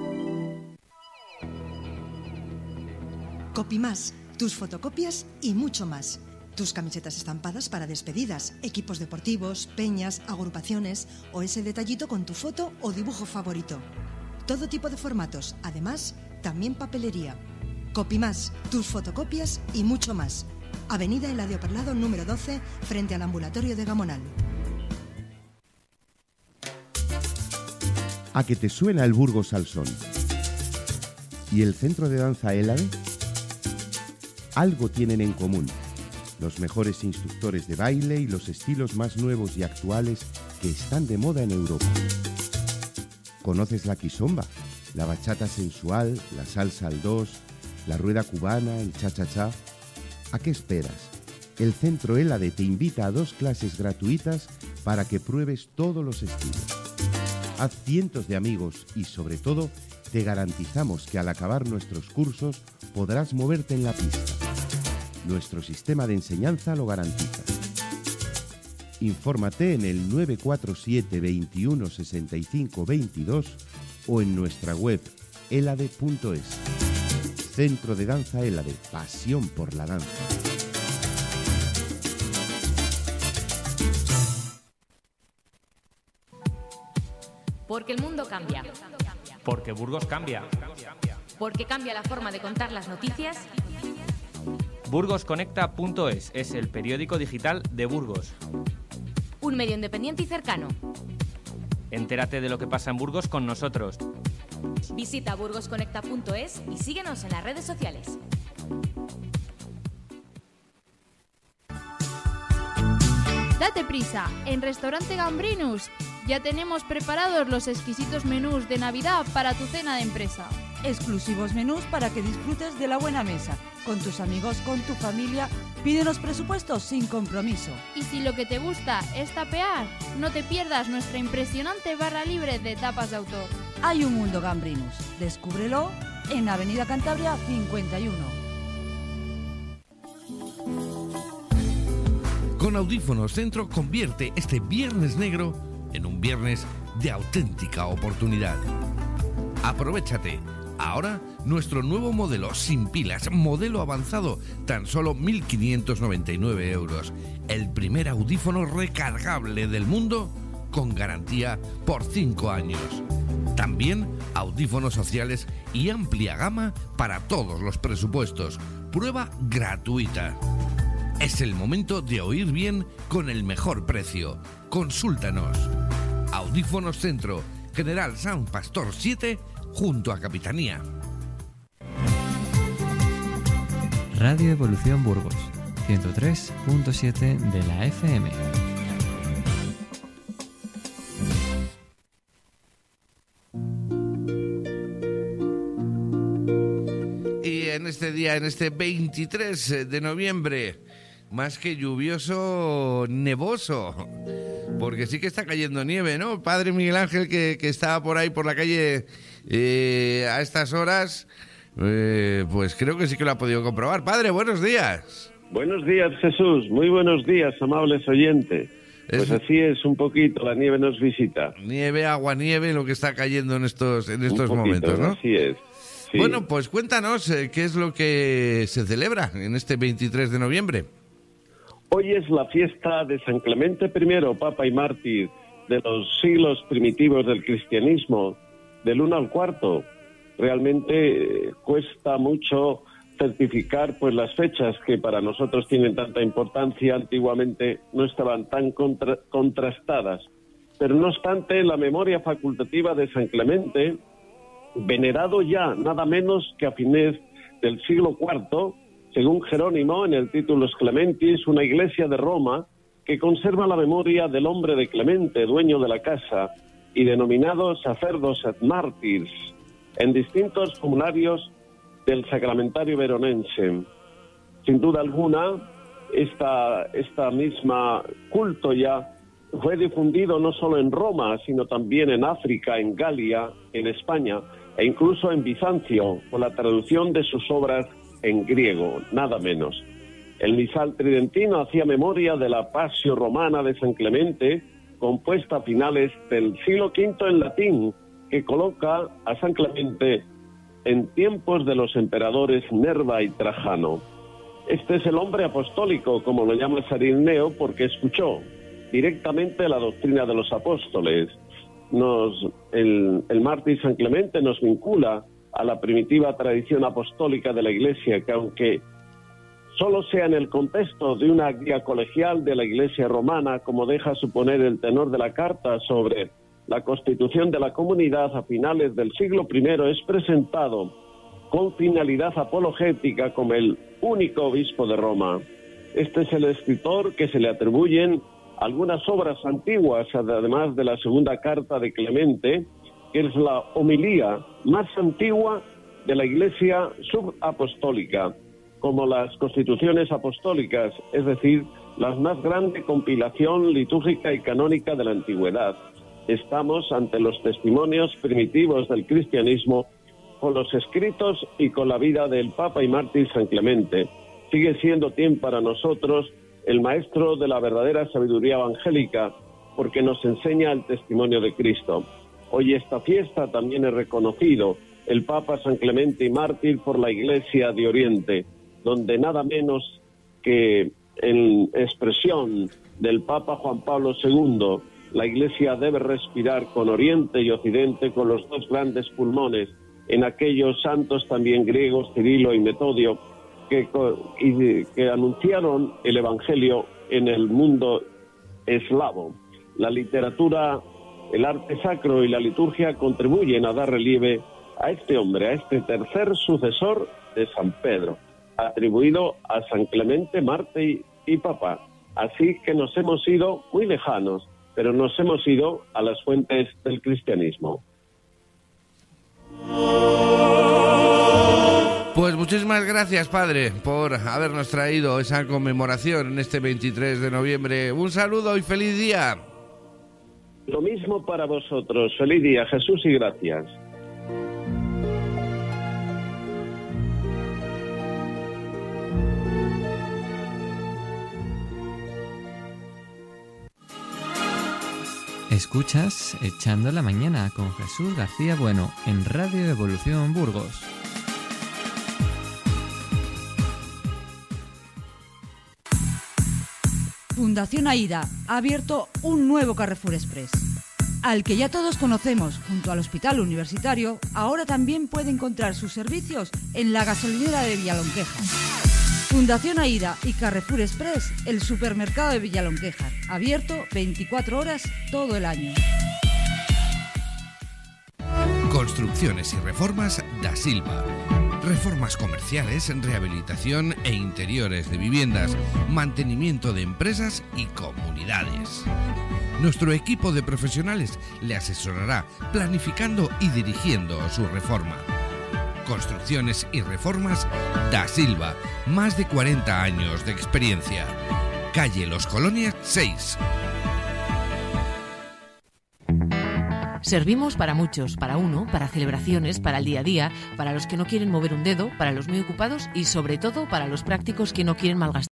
Copimás, tus fotocopias y mucho más. Tus camisetas estampadas para despedidas, equipos deportivos, peñas, agrupaciones o ese detallito con tu foto o dibujo favorito. Todo tipo de formatos, además, también papelería. Copimás, tus fotocopias y mucho más. Avenida Eladio Perlado número doce, frente al ambulatorio de Gamonal. ¿A que te suena el Burgos al Son? ¿Y el centro de danza Élade? Algo tienen en común. Los mejores instructores de baile y los estilos más nuevos y actuales que están de moda en Europa. ¿Conoces la kizomba? La bachata sensual, la salsa al dos, la rueda cubana, el cha-cha-cha. ¿A qué esperas? El Centro Élade te invita a dos clases gratuitas para que pruebes todos los estilos. Haz cientos de amigos y, sobre todo, te garantizamos que al acabar nuestros cursos podrás moverte en la pista. Nuestro sistema de enseñanza lo garantiza. Infórmate en el nueve cuatro siete, veintiuno, sesenta y cinco, veintidós o en nuestra web elade punto es. Centro de Danza Élade, pasión por la danza. Porque el mundo cambia. Porque Burgos cambia. Porque cambia la forma de contar las noticias. burgos conecta punto es es el periódico digital de Burgos. Un medio independiente y cercano. Entérate de lo que pasa en Burgos con nosotros. Visita burgos conecta punto es y síguenos en las redes sociales. Date prisa, en Restaurante Gambrinus ya tenemos preparados los exquisitos menús de Navidad para tu cena de empresa. Exclusivos menús para que disfrutes de la buena mesa. Con tus amigos, con tu familia, pídenos presupuestos sin compromiso. Y si lo que te gusta es tapear, no te pierdas nuestra impresionante barra libre de tapas de autor. Hay un mundo Gambrinus. Descúbrelo en Avenida Cantabria cincuenta y uno. Con Audífonos Centro convierte este Viernes Negro en un viernes de auténtica oportunidad. Aprovechate. Ahora, nuestro nuevo modelo sin pilas, modelo avanzado, tan solo mil quinientos noventa y nueve euros. El primer audífono recargable del mundo con garantía por cinco años. También audífonos sociales y amplia gama para todos los presupuestos. Prueba gratuita. Es el momento de oír bien con el mejor precio. Consúltanos. Audífonos Centro, General San Pastor siete, junto a Capitanía. Radio Evolución Burgos, ciento tres punto siete de la F M. Y en este día, en este veintitrés de noviembre, más que lluvioso, nevoso, porque sí que está cayendo nieve, ¿no? Padre Miguel Ángel, que, que estaba por ahí por la calle eh, a estas horas, eh, pues creo que sí que lo ha podido comprobar. Padre, buenos días. Buenos días, Jesús. Muy buenos días, amables oyentes. Pues es... así es, un poquito, la nieve nos visita. Nieve, agua, nieve, lo que está cayendo en estos, en estos un poquito, momentos, ¿no? Así es. Sí. Bueno, pues cuéntanos eh, qué es lo que se celebra en este veintitrés de noviembre. Hoy es la fiesta de San Clemente primero, Papa y Mártir de los siglos primitivos del cristianismo, del uno al cuarto. Realmente eh, cuesta mucho certificar pues las fechas que para nosotros tienen tanta importancia. Antiguamente no estaban tan contra contrastadas. Pero no obstante, la memoria facultativa de San Clemente, venerado ya nada menos que a fines del siglo cuarto, según Jerónimo, en el Titulus Clementis, una iglesia de Roma que conserva la memoria del hombre de Clemente, dueño de la casa, y denominado Sacerdos et Mártires, en distintos formularios del Sacramentario Veronense. Sin duda alguna, esta, esta misma culto ya fue difundido no solo en Roma, sino también en África, en Galia, en España, e incluso en Bizancio, con la traducción de sus obras en griego, nada menos. El misal tridentino hacía memoria de la Pasio Romana de San Clemente, compuesta a finales del siglo quinto en latín, que coloca a San Clemente en tiempos de los emperadores Nerva y Trajano. Este es el hombre apostólico, como lo llama San Ireneo, porque escuchó directamente la doctrina de los apóstoles. Nos, el, el mártir San Clemente nos vincula a la primitiva tradición apostólica de la Iglesia, que aunque solo sea en el contexto de una guía colegial de la Iglesia romana, como deja suponer el tenor de la carta sobre la constitución de la comunidad a finales del siglo primero, es presentado con finalidad apologética como el único obispo de Roma. Este es el escritor que se le atribuyen algunas obras antiguas, además de la segunda carta de Clemente, que es la homilía más antigua de la Iglesia subapostólica, como las constituciones apostólicas, es decir, la más grande compilación litúrgica y canónica de la antigüedad. Estamos ante los testimonios primitivos del cristianismo, con los escritos y con la vida del Papa y mártir San Clemente. Sigue siendo tiempo para nosotros el maestro de la verdadera sabiduría evangélica, porque nos enseña el testimonio de Cristo. Hoy esta fiesta también es reconocido el Papa San Clemente y mártir por la Iglesia de Oriente, donde nada menos que en expresión del Papa Juan Pablo segundo, la Iglesia debe respirar con Oriente y Occidente con los dos grandes pulmones, en aquellos santos también griegos, Cirilo y Metodio, que, y, que anunciaron el Evangelio en el mundo eslavo. La literatura, el arte sacro y la liturgia contribuyen a dar relieve a este hombre, a este tercer sucesor de San Pedro, atribuido a San Clemente, mártir y, y papa. Así que nos hemos ido muy lejanos, pero nos hemos ido a las fuentes del cristianismo. Pues muchísimas gracias, padre, por habernos traído esa conmemoración en este veintitrés de noviembre. Un saludo y feliz día. Lo mismo para vosotros. Feliz día, Jesús, y gracias. Escuchas Echando la Mañana con Jesús García Bueno en Radio Evolución Burgos. Fundación AIDA ha abierto un nuevo Carrefour Express, al que ya todos conocemos. Junto al Hospital Universitario, ahora también puede encontrar sus servicios en la gasolinera de Villalonquejar. Fundación AIDA y Carrefour Express, el supermercado de Villalonquejar, abierto veinticuatro horas todo el año. Construcciones y reformas da Silva. Reformas comerciales, rehabilitación e interiores de viviendas, mantenimiento de empresas y comunidades. Nuestro equipo de profesionales le asesorará planificando y dirigiendo su reforma. Construcciones y reformas da Silva, más de cuarenta años de experiencia. Calle Los Colonias seis. Servimos para muchos, para uno, para celebraciones, para el día a día, para los que no quieren mover un dedo, para los muy ocupados y sobre todo para los prácticos que no quieren malgastar.